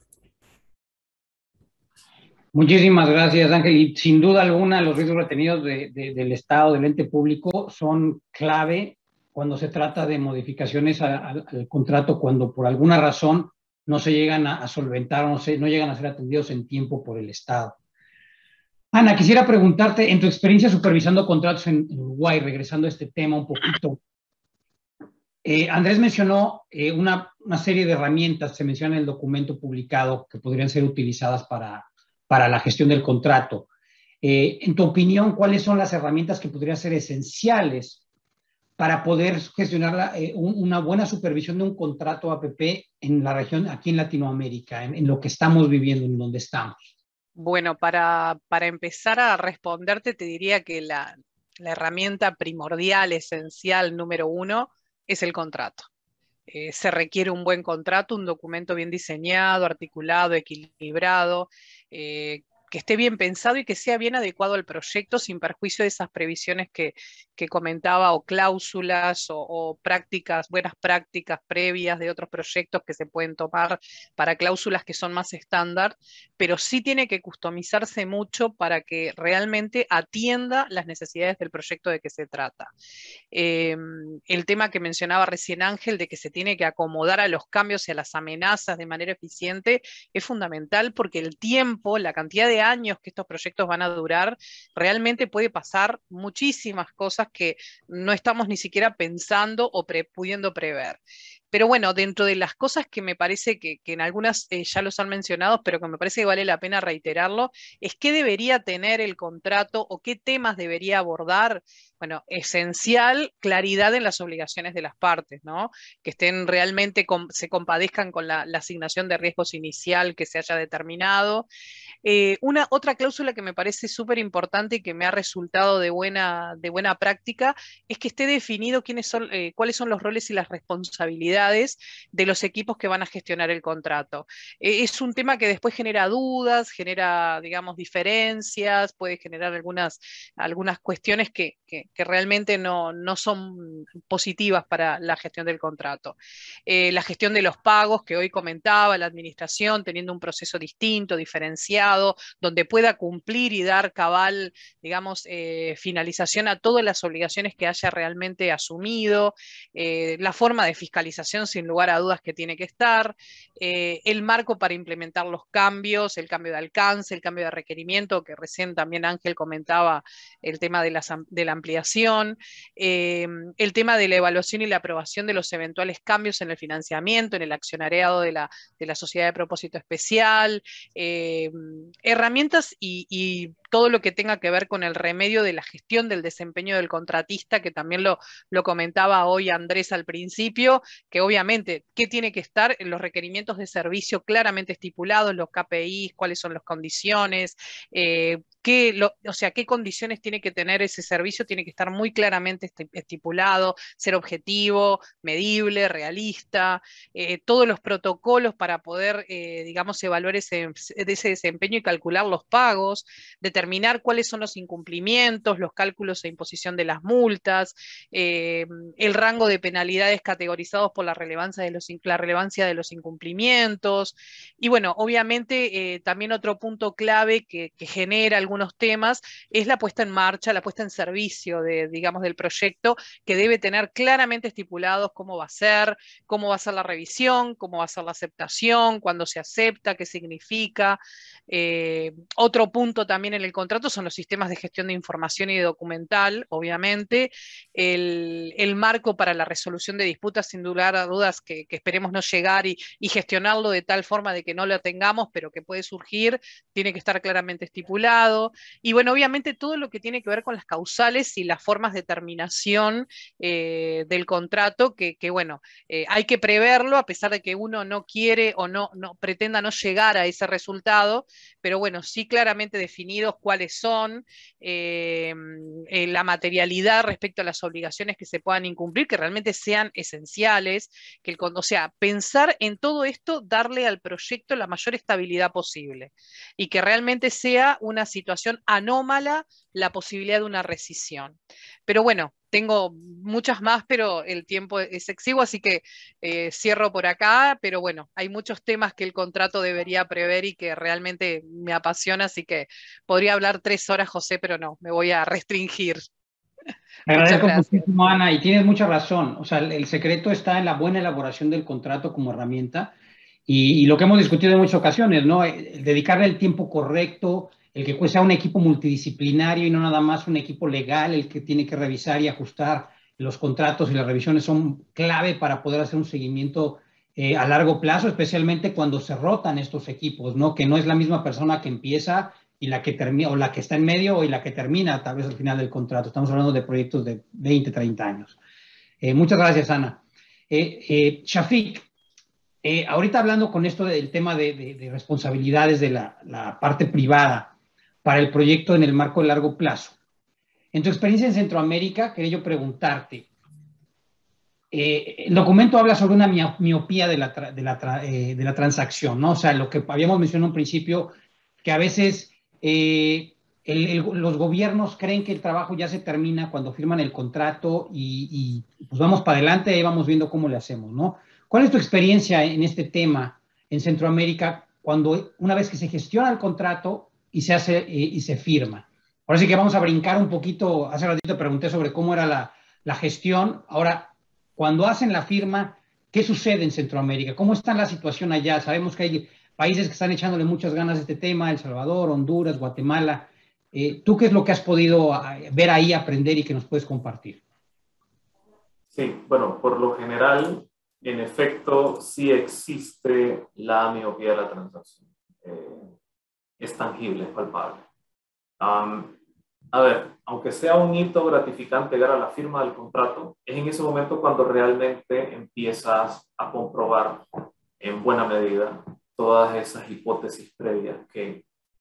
Muchísimas gracias, Ángel. Y sin duda alguna, los riesgos retenidos del Estado, del ente público, son clave cuando se trata de modificaciones al contrato, cuando por alguna razón no se llegan a solventar, no llegan a ser atendidos en tiempo por el Estado. Ana, quisiera preguntarte, en tu experiencia supervisando contratos en Uruguay, regresando a este tema un poquito, Andrés mencionó una serie de herramientas, se menciona en el documento publicado, que podrían ser utilizadas para la gestión del contrato. En tu opinión, ¿cuáles son las herramientas que podrían ser esenciales para poder gestionar una buena supervisión de un contrato APP en la región, aquí en Latinoamérica, en lo que estamos viviendo, en donde estamos? Bueno, para empezar a responderte, te diría que la herramienta primordial, esencial, número uno, es el contrato. Se requiere un buen contrato, un documento bien diseñado, articulado, equilibrado, que esté bien pensado y que sea bien adecuado al proyecto sin perjuicio de esas previsiones que comentaba, o cláusulas o prácticas, buenas prácticas previas de otros proyectos que se pueden tomar para cláusulas que son más estándar, pero sí tiene que customizarse mucho para que realmente atienda las necesidades del proyecto de que se trata. El tema que mencionaba recién Ángel, de que se tiene que acomodar a los cambios y a las amenazas de manera eficiente, es fundamental porque el tiempo, la cantidad de años que estos proyectos van a durar, realmente puede pasar muchísimas cosas que no estamos ni siquiera pensando o pudiendo prever. Pero bueno, dentro de las cosas que me parece que en algunas ya los han mencionado, pero que me parece que vale la pena reiterarlo, es qué debería tener el contrato o qué temas debería abordar. Bueno, esencial, claridad en las obligaciones de las partes, ¿no? Que estén realmente, se compadezcan con la asignación de riesgos inicial que se haya determinado. Otra cláusula que me parece súper importante y que me ha resultado de buena práctica es que esté definido cuáles son los roles y las responsabilidades responsabilidades de los equipos que van a gestionar el contrato. Es un tema que después genera dudas, genera, digamos, diferencias, puede generar algunas cuestiones que realmente no son positivas para la gestión del contrato. La gestión de los pagos, que hoy comentaba, la administración teniendo un proceso distinto, diferenciado, donde pueda cumplir y dar cabal, digamos, finalización a todas las obligaciones que haya realmente asumido, la forma de fiscalización sin lugar a dudas que tiene que estar, el marco para implementar los cambios, el cambio de alcance, el cambio de requerimiento, que recién también Ángel comentaba, el tema de la ampliación, el tema de la evaluación y la aprobación de los eventuales cambios en el financiamiento, en el accionariado de la sociedad de propósito especial, herramientas y todo lo que tenga que ver con el remedio de la gestión del desempeño del contratista, que también lo comentaba hoy Andrés al principio, que obviamente, ¿qué tiene que estar en los requerimientos de servicio claramente estipulados, los KPIs, cuáles son las condiciones, o sea, qué condiciones tiene que tener ese servicio? Tiene que estar muy claramente estipulado, ser objetivo, medible, realista, todos los protocolos para poder, digamos, evaluar ese desempeño y calcular los pagos, determinar cuáles son los incumplimientos, los cálculos e imposición de las multas, el rango de penalidades categorizados por la relevancia de los incumplimientos. Y bueno, obviamente también otro punto clave que genera algunos temas es la puesta en marcha, la puesta en servicio digamos, del proyecto, que debe tener claramente estipulados cómo va a ser la revisión, cómo va a ser la aceptación, cuándo se acepta, qué significa. Otro punto también en el contrato son los sistemas de gestión de información y de documental, obviamente, el marco para la resolución de disputas, sin lugar a dudas, que esperemos no llegar y gestionarlo de tal forma de que no lo tengamos, pero que puede surgir, tiene que estar claramente estipulado. Y bueno, obviamente todo lo que tiene que ver con las causales y las formas de terminación del contrato, que bueno, hay que preverlo a pesar de que uno no quiere o no pretenda no llegar a ese resultado, pero bueno, sí claramente definidos cuáles son, la materialidad respecto a las obligaciones que se puedan incumplir, que realmente sean esenciales, o sea, pensar en todo esto, darle al proyecto la mayor estabilidad posible y que realmente sea una situación anómala la posibilidad de una rescisión. Pero bueno, tengo muchas más, pero el tiempo es exiguo, así que cierro por acá, pero bueno, hay muchos temas que el contrato debería prever y que realmente me apasiona, así que podría hablar 3 horas, José, pero no, me voy a restringir. Te Muchas agradezco gracias. muchísimo, Ana, y tienes mucha razón. O sea, el secreto está en la buena elaboración del contrato como herramienta y lo que hemos discutido en muchas ocasiones, ¿no? Dedicarle el tiempo correcto, el que sea un equipo multidisciplinario y no nada más un equipo legal el que tiene que revisar y ajustar los contratos, y las revisiones son clave para poder hacer un seguimiento a largo plazo, especialmente cuando se rotan estos equipos, ¿no? Que no es la misma persona que empieza y la que termina, o la que está en medio y la que termina tal vez al final del contrato. Estamos hablando de proyectos de 20, 30 años. Muchas gracias, Ana. Shafiq, ahorita hablando con esto del tema de responsabilidades de la parte privada para el proyecto en el marco de largo plazo. En tu experiencia en Centroamérica, quería yo preguntarte, el documento habla sobre una miopía de la transacción, ¿no? O sea, lo que habíamos mencionado en un principio, que a veces los gobiernos creen que el trabajo ya se termina cuando firman el contrato y pues vamos para adelante y vamos viendo cómo le hacemos, ¿no? ¿Cuál es tu experiencia en este tema en Centroamérica cuando una vez que se gestiona el contrato y se hace y se firma? Ahora sí que vamos a brincar un poquito. Hace ratito pregunté sobre cómo era la gestión. Ahora, cuando hacen la firma, ¿qué sucede en Centroamérica? ¿Cómo está la situación allá? Sabemos que hay países que están echándole muchas ganas a este tema: El Salvador, Honduras, Guatemala. ¿Tú qué es lo que has podido ver ahí, aprender y que nos puedes compartir? Sí, bueno, por lo general, en efecto, sí existe la miopía de la transacción. Es tangible, es palpable. A ver, aunque sea un hito gratificante llegar a la firma del contrato, es en ese momento cuando realmente empiezas a comprobar en buena medida todas esas hipótesis previas que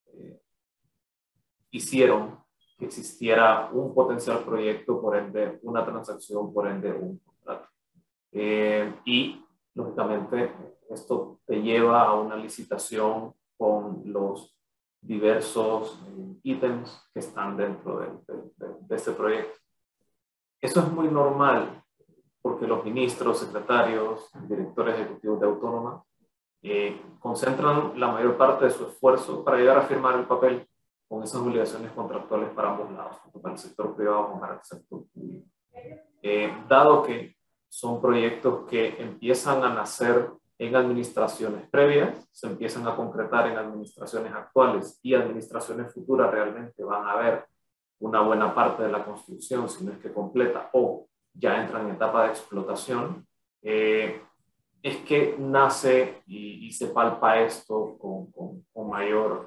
hicieron que existiera un potencial proyecto, por ende una transacción, por ende un contrato. Y lógicamente, esto te lleva a una licitación con los diversos ítems que están dentro de este proyecto. Eso es muy normal porque los ministros, secretarios, directores ejecutivos de Autónoma concentran la mayor parte de su esfuerzo para llegar a firmar el papel con esas obligaciones contractuales para ambos lados, tanto para el sector privado como para el sector público. Dado que son proyectos que empiezan a nacer en administraciones previas, se empiezan a concretar en administraciones actuales y administraciones futuras realmente van a ver una buena parte de la construcción, si no es que completa, o ya entran en etapa de explotación, es que nace y se palpa esto con mayor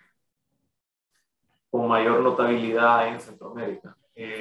notabilidad en Centroamérica.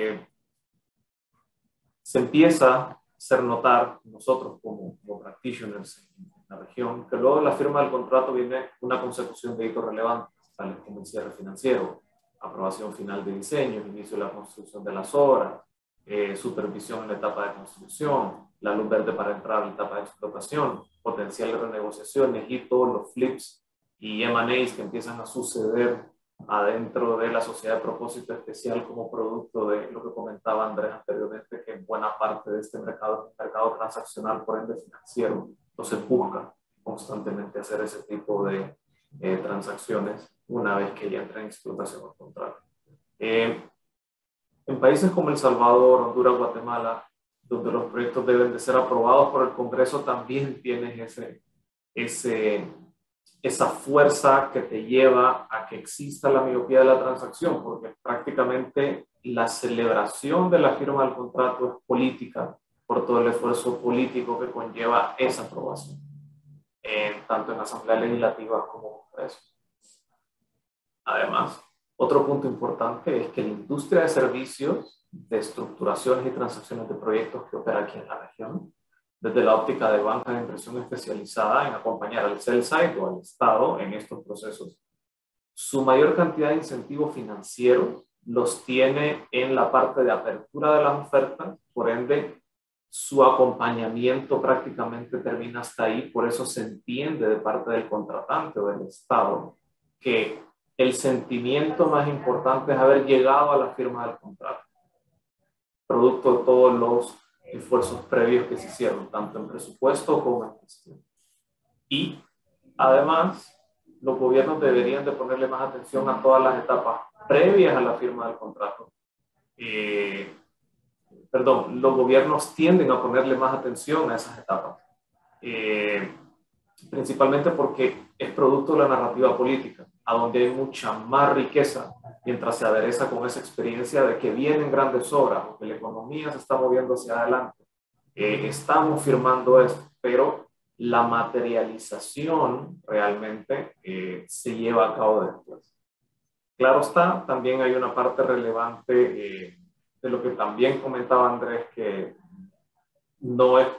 Se empieza a hacer notar nosotros como practitioners en la región, que luego de la firma del contrato viene una consecución de hitos relevantes, tales como el cierre financiero, aprobación final de diseño, inicio de la construcción de las obras, supervisión en la etapa de construcción, la luz verde para entrar a la etapa de explotación, potencial de renegociaciones y todos los flips y M&As que empiezan a suceder adentro de la sociedad de propósito especial como producto de lo que comentaba Andrés anteriormente, que buena parte de este mercado es un mercado transaccional, por ende financiero. Entonces busca constantemente hacer ese tipo de transacciones una vez que ya entra en explotación el contrato. En países como El Salvador, Honduras, Guatemala, donde los proyectos deben de ser aprobados por el Congreso, también tienes esa fuerza que te lleva a que exista la miopía de la transacción, porque prácticamente la celebración de la firma del contrato es política por todo el esfuerzo político que conlleva esa aprobación, tanto en Asamblea Legislativa como en Congreso. Además, otro punto importante es que la industria de servicios, de estructuraciones y transacciones de proyectos que opera aquí en la región, desde la óptica de banca de inversión especializada en acompañar al sell side o al Estado en estos procesos, su mayor cantidad de incentivos financieros los tiene en la parte de apertura de las ofertas, por ende su acompañamiento prácticamente termina hasta ahí, por eso se entiende de parte del contratante o del Estado que el sentimiento más importante es haber llegado a la firma del contrato, producto de todos los esfuerzos previos que se hicieron, tanto en presupuesto como en gestión. Y además, los gobiernos deberían de ponerle más atención a todas las etapas previas a la firma del contrato. Los gobiernos tienden a ponerle más atención a esas etapas, principalmente porque es producto de la narrativa política, a donde hay mucha más riqueza, mientras se adereza con esa experiencia de que vienen grandes obras, o que la economía se está moviendo hacia adelante. Estamos firmando esto, pero la materialización realmente se lleva a cabo después. Claro está, también hay una parte relevante de lo que también comentaba Andrés, que no es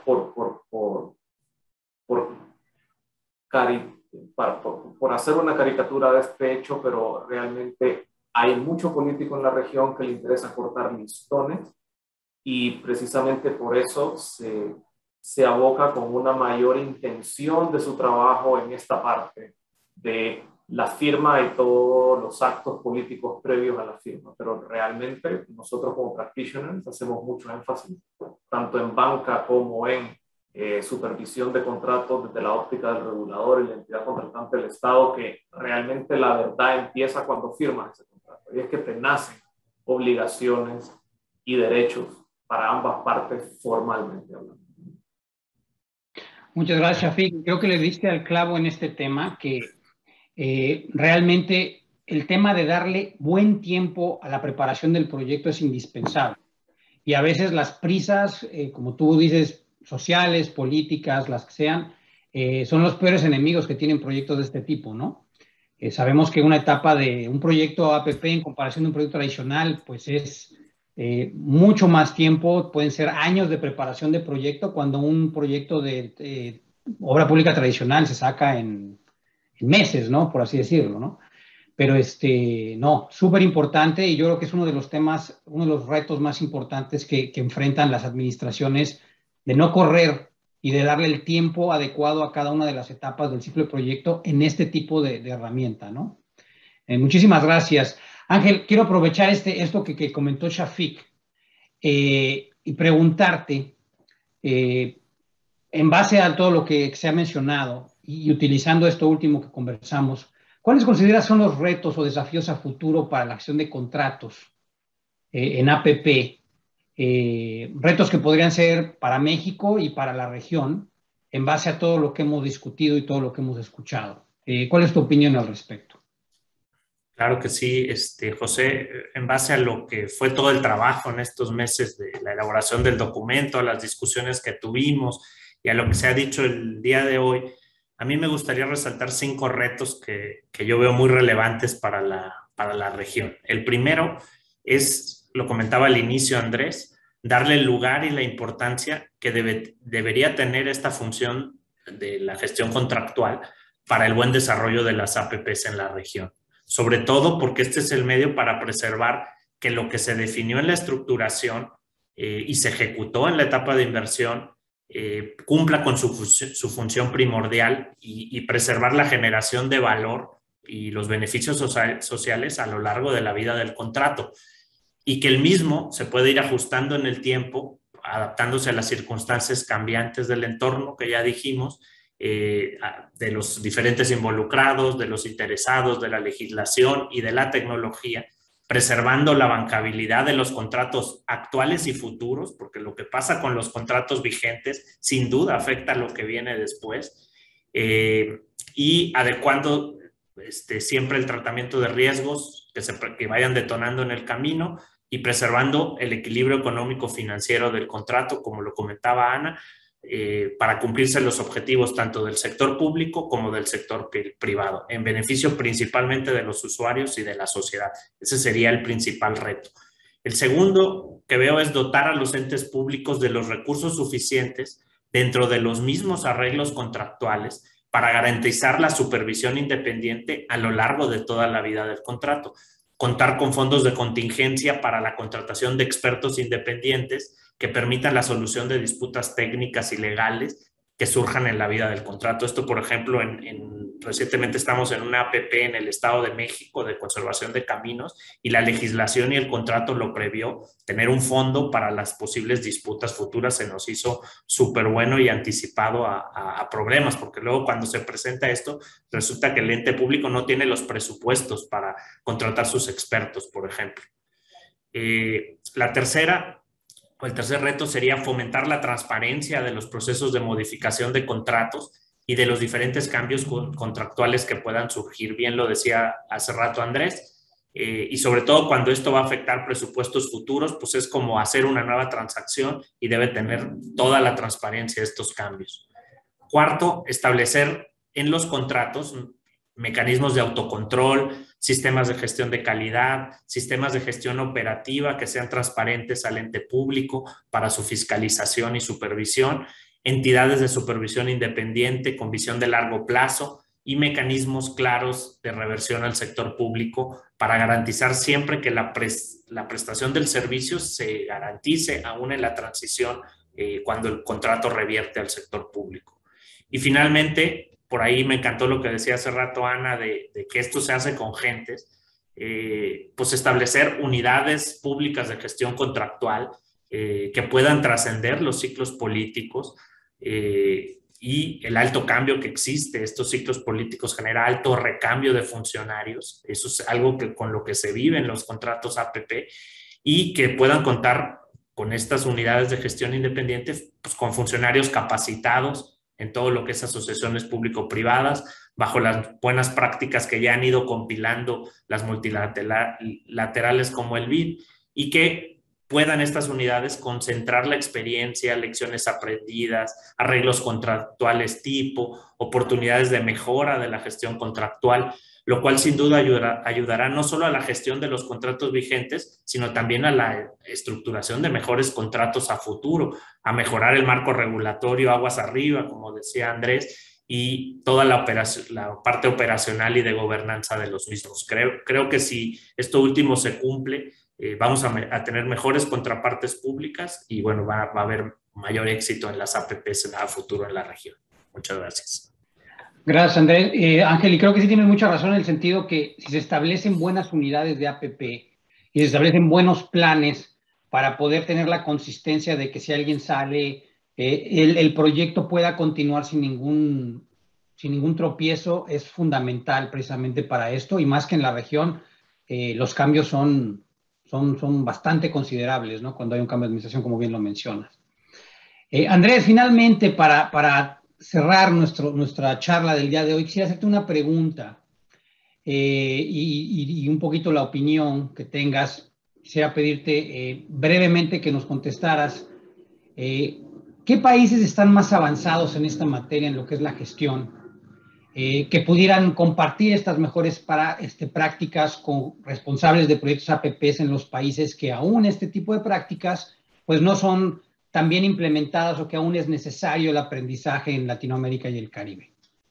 por hacer una caricatura de este hecho, pero realmente hay mucho político en la región que le interesa cortar listones y precisamente por eso se aboca con una mayor intención de su trabajo en esta parte de la firma y todos los actos políticos previos a la firma. Pero realmente nosotros como practitioners hacemos mucho énfasis, tanto en banca como en supervisión de contratos desde la óptica del regulador y la entidad contratante del Estado, que realmente la verdad empieza cuando firmas ese contrato. Y es que te nacen obligaciones y derechos para ambas partes formalmente hablando. Muchas gracias, Shafiq. Creo que le diste al clavo en este tema, que realmente el tema de darle buen tiempo a la preparación del proyecto es indispensable. Y a veces las prisas, como tú dices, sociales, políticas, las que sean, son los peores enemigos que tienen proyectos de este tipo, ¿no? Sabemos que una etapa de un proyecto APP en comparación de un proyecto tradicional, pues es mucho más tiempo, pueden ser años de preparación de proyecto, cuando un proyecto de obra pública tradicional se saca en meses, ¿no? Por así decirlo, ¿no? Pero no, súper importante, y yo creo que es uno de los temas, uno de los retos más importantes que enfrentan las administraciones, de no correr y de darle el tiempo adecuado a cada una de las etapas del ciclo de proyecto en este tipo de herramienta, ¿no? Muchísimas gracias. Ángel, quiero aprovechar esto que comentó Shafiq y preguntarte, en base a todo lo que se ha mencionado y utilizando esto último que conversamos, ¿cuáles consideras son los retos o desafíos a futuro para la acción de contratos en APP? Retos que podrían ser para México y para la región en base a todo lo que hemos discutido y todo lo que hemos escuchado. ¿Cuál es tu opinión al respecto? Claro que sí, José, en base a lo que fue todo el trabajo en estos meses de la elaboración del documento, a las discusiones que tuvimos y a lo que se ha dicho el día de hoy, a mí me gustaría resaltar 5 retos que yo veo muy relevantes para la región. El primero es, lo comentaba al inicio Andrés, darle el lugar y la importancia que debería tener esta función de la gestión contractual para el buen desarrollo de las APPs en la región. Sobre todo porque este es el medio para preservar que lo que se definió en la estructuración y se ejecutó en la etapa de inversión cumpla con su función primordial y preservar la generación de valor y los beneficios sociales a lo largo de la vida del contrato, y que el mismo se puede ir ajustando en el tiempo, adaptándose a las circunstancias cambiantes del entorno que ya dijimos, de los diferentes involucrados, de los interesados, de la legislación y de la tecnología, preservando la bancabilidad de los contratos actuales y futuros, porque lo que pasa con los contratos vigentes sin duda afecta a lo que viene después, y adecuando siempre el tratamiento de riesgos que vayan detonando en el camino y preservando el equilibrio económico-financiero del contrato, como lo comentaba Ana, para cumplirse los objetivos tanto del sector público como del sector privado, en beneficio principalmente de los usuarios y de la sociedad. Ese sería el principal reto. El segundo que veo es dotar a los entes públicos de los recursos suficientes dentro de los mismos arreglos contractuales para garantizar la supervisión independiente a lo largo de toda la vida del contrato. Contar con fondos de contingencia para la contratación de expertos independientes que permitan la solución de disputas técnicas y legales que surjan en la vida del contrato. Esto, por ejemplo, recientemente estamos en una APP en el Estado de México de conservación de caminos y la legislación y el contrato lo previó. Tener un fondo para las posibles disputas futuras se nos hizo súper bueno y anticipado a problemas, porque luego cuando se presenta esto, resulta que el ente público no tiene los presupuestos para contratar sus expertos, por ejemplo. El tercer reto sería fomentar la transparencia de los procesos de modificación de contratos y de los diferentes cambios contractuales que puedan surgir. Bien lo decía hace rato Andrés, y sobre todo cuando esto va a afectar presupuestos futuros, pues es como hacer una nueva transacción y debe tener toda la transparencia de estos cambios. Cuarto, establecer en los contratos mecanismos de autocontrol, sistemas de gestión de calidad, sistemas de gestión operativa que sean transparentes al ente público para su fiscalización y supervisión, entidades de supervisión independiente con visión de largo plazo y mecanismos claros de reversión al sector público para garantizar siempre que la prestación del servicio se garantice aún en la transición cuando el contrato revierte al sector público. Y finalmente, por ahí me encantó lo que decía hace rato Ana de que esto se hace con gentes, pues establecer unidades públicas de gestión contractual que puedan trascender los ciclos políticos y el alto cambio que existe. Estos ciclos políticos generan alto recambio de funcionarios, eso es algo con lo que se vive en los contratos APP, y que puedan contar con estas unidades de gestión independiente, pues con funcionarios capacitados en todo lo que es asociaciones público-privadas, bajo las buenas prácticas que ya han ido compilando las multilaterales como el BID, y que puedan estas unidades concentrar la experiencia, lecciones aprendidas, arreglos contractuales tipo, oportunidades de mejora de la gestión contractual, lo cual sin duda ayudará no solo a la gestión de los contratos vigentes, sino también a la estructuración de mejores contratos a futuro, a mejorar el marco regulatorio aguas arriba, como decía Andrés, y toda la parte operacional y de gobernanza de los mismos. Creo que si esto último se cumple, vamos a tener mejores contrapartes públicas y bueno, va a haber mayor éxito en las APPs a futuro en la región. Muchas gracias. Gracias, Andrés. Ángel, y creo que sí tienes mucha razón en el sentido que si se establecen buenas unidades de APP y se establecen buenos planes para poder tener la consistencia de que si alguien sale, el proyecto pueda continuar sin ningún tropiezo, es fundamental precisamente para esto, y más que en la región, los cambios son bastante considerables, ¿no? Cuando hay un cambio de administración, como bien lo mencionas. Andrés, finalmente, para cerrar nuestra charla del día de hoy, quisiera hacerte una pregunta y un poquito la opinión que tengas. Quisiera pedirte brevemente que nos contestaras qué países están más avanzados en esta materia, en lo que es la gestión, que pudieran compartir estas mejores prácticas con responsables de proyectos APPs en los países que aún este tipo de prácticas pues no son tan bien implementadas o que aún es necesario el aprendizaje en Latinoamérica y el Caribe.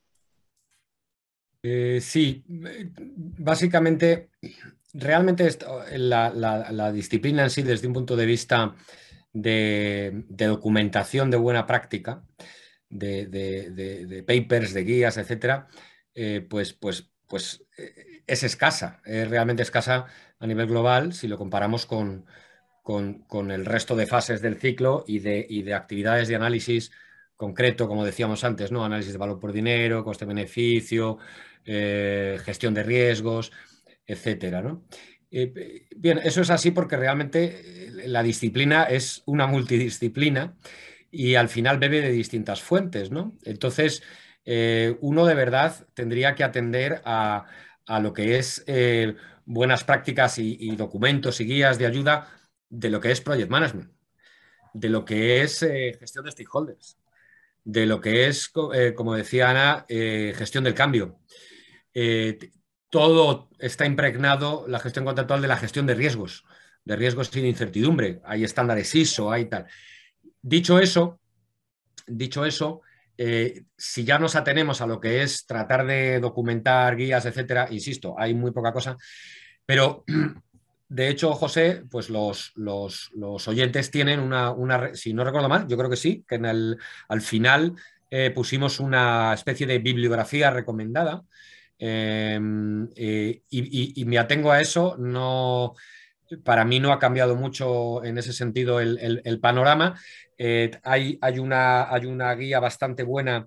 Sí, básicamente, realmente la disciplina en sí, desde un punto de vista de documentación de buena práctica, de papers, de guías, etcétera, pues es escasa, es realmente escasa a nivel global si lo comparamos con el resto de fases del ciclo y de actividades de análisis concreto, como decíamos antes, ¿no? Análisis de valor por dinero, coste-beneficio, gestión de riesgos, etcétera, ¿no? Bien, eso es así porque realmente la disciplina es una multidisciplina y al final bebe de distintas fuentes, ¿no? Entonces, uno de verdad tendría que atender a lo que es buenas prácticas y documentos y guías de ayuda de lo que es project management, de lo que es gestión de stakeholders, de lo que es, como decía Ana, gestión del cambio. Todo está impregnado, la gestión contractual, de la gestión de riesgos sin incertidumbre. Hay estándares ISO, hay tal. Dicho eso, si ya nos atenemos a lo que es tratar de documentar guías, etcétera, insisto, hay muy poca cosa, pero de hecho, José, pues los oyentes tienen si no recuerdo mal, yo creo que sí, que al final pusimos una especie de bibliografía recomendada y me atengo a eso. No, para mí no ha cambiado mucho en ese sentido el panorama. Hay una guía bastante buena,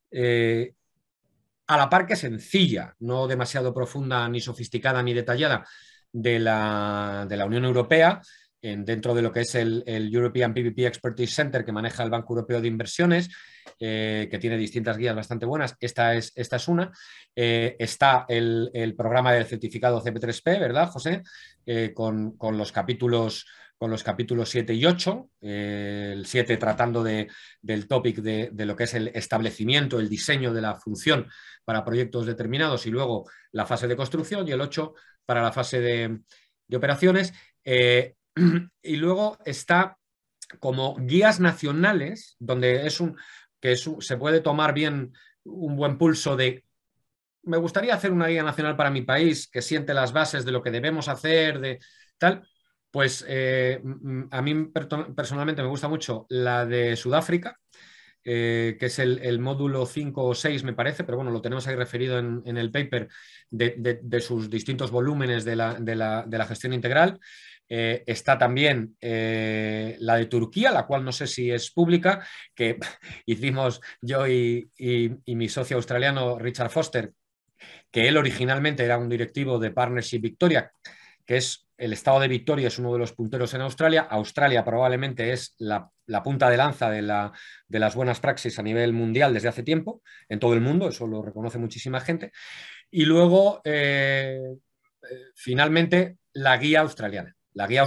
a la par que sencilla, no demasiado profunda ni sofisticada ni detallada, de la Unión Europea, dentro de lo que es el European PVP Expertise Center, que maneja el Banco Europeo de Inversiones, que tiene distintas guías bastante buenas. Esta es una. Está el programa del certificado CP3P, ¿verdad, José? Con los capítulos 7 y 8, el 7 tratando del topic de lo que es el establecimiento, el diseño de la función para proyectos determinados, y luego la fase de construcción, y el 8 para la fase de operaciones. Y luego está como guías nacionales, donde se puede tomar bien un buen pulso de: me gustaría hacer una guía nacional para mi país que siente las bases de lo que debemos hacer, de tal. Pues a mí personalmente me gusta mucho la de Sudáfrica, que es el módulo 5 o 6, me parece, pero bueno, lo tenemos ahí referido en el paper, de sus distintos volúmenes de la gestión integral. Está también la de Turquía, la cual no sé si es pública, que hicimos yo y mi socio australiano Richard Foster, que él originalmente era un directivo de Partnership Victoria, que es el estado de Victoria, es uno de los punteros en Australia. Australia probablemente es la punta de lanza de las buenas praxis a nivel mundial desde hace tiempo, en todo el mundo, eso lo reconoce muchísima gente. Y luego, finalmente, la guía australiana. La guía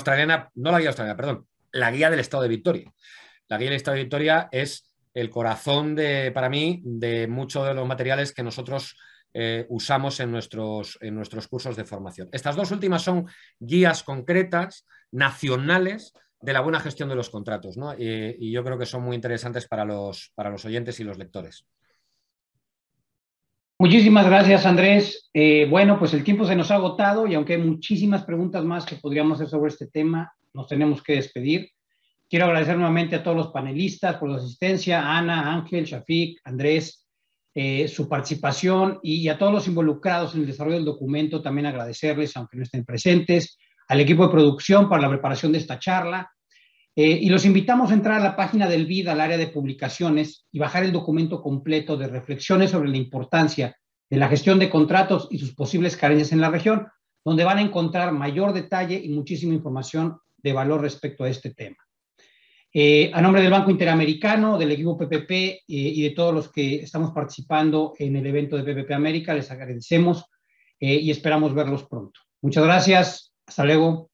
del estado de Victoria. La guía del estado de Victoria es el corazón, para mí, de muchos de los materiales que nosotros usamos en nuestros cursos de formación. Estas dos últimas son guías concretas, nacionales, de la buena gestión de los contratos, ¿no? Y yo creo que son muy interesantes para los oyentes y los lectores. Muchísimas gracias, Andrés. Bueno, pues el tiempo se nos ha agotado, y aunque hay muchísimas preguntas más que podríamos hacer sobre este tema, nos tenemos que despedir. Quiero agradecer nuevamente a todos los panelistas por su asistencia, Ana, Ángel, Shafiq, Andrés, su participación y a todos los involucrados en el desarrollo del documento, también agradecerles, aunque no estén presentes, al equipo de producción para la preparación de esta charla. Y los invitamos a entrar a la página del BID, al área de publicaciones, y bajar el documento completo de reflexiones sobre la importancia de la gestión de contratos y sus posibles carencias en la región, donde van a encontrar mayor detalle y muchísima información de valor respecto a este tema. A nombre del Banco Interamericano, del equipo PPP y de todos los que estamos participando en el evento de PPP América, les agradecemos y esperamos verlos pronto. Muchas gracias. Hasta luego.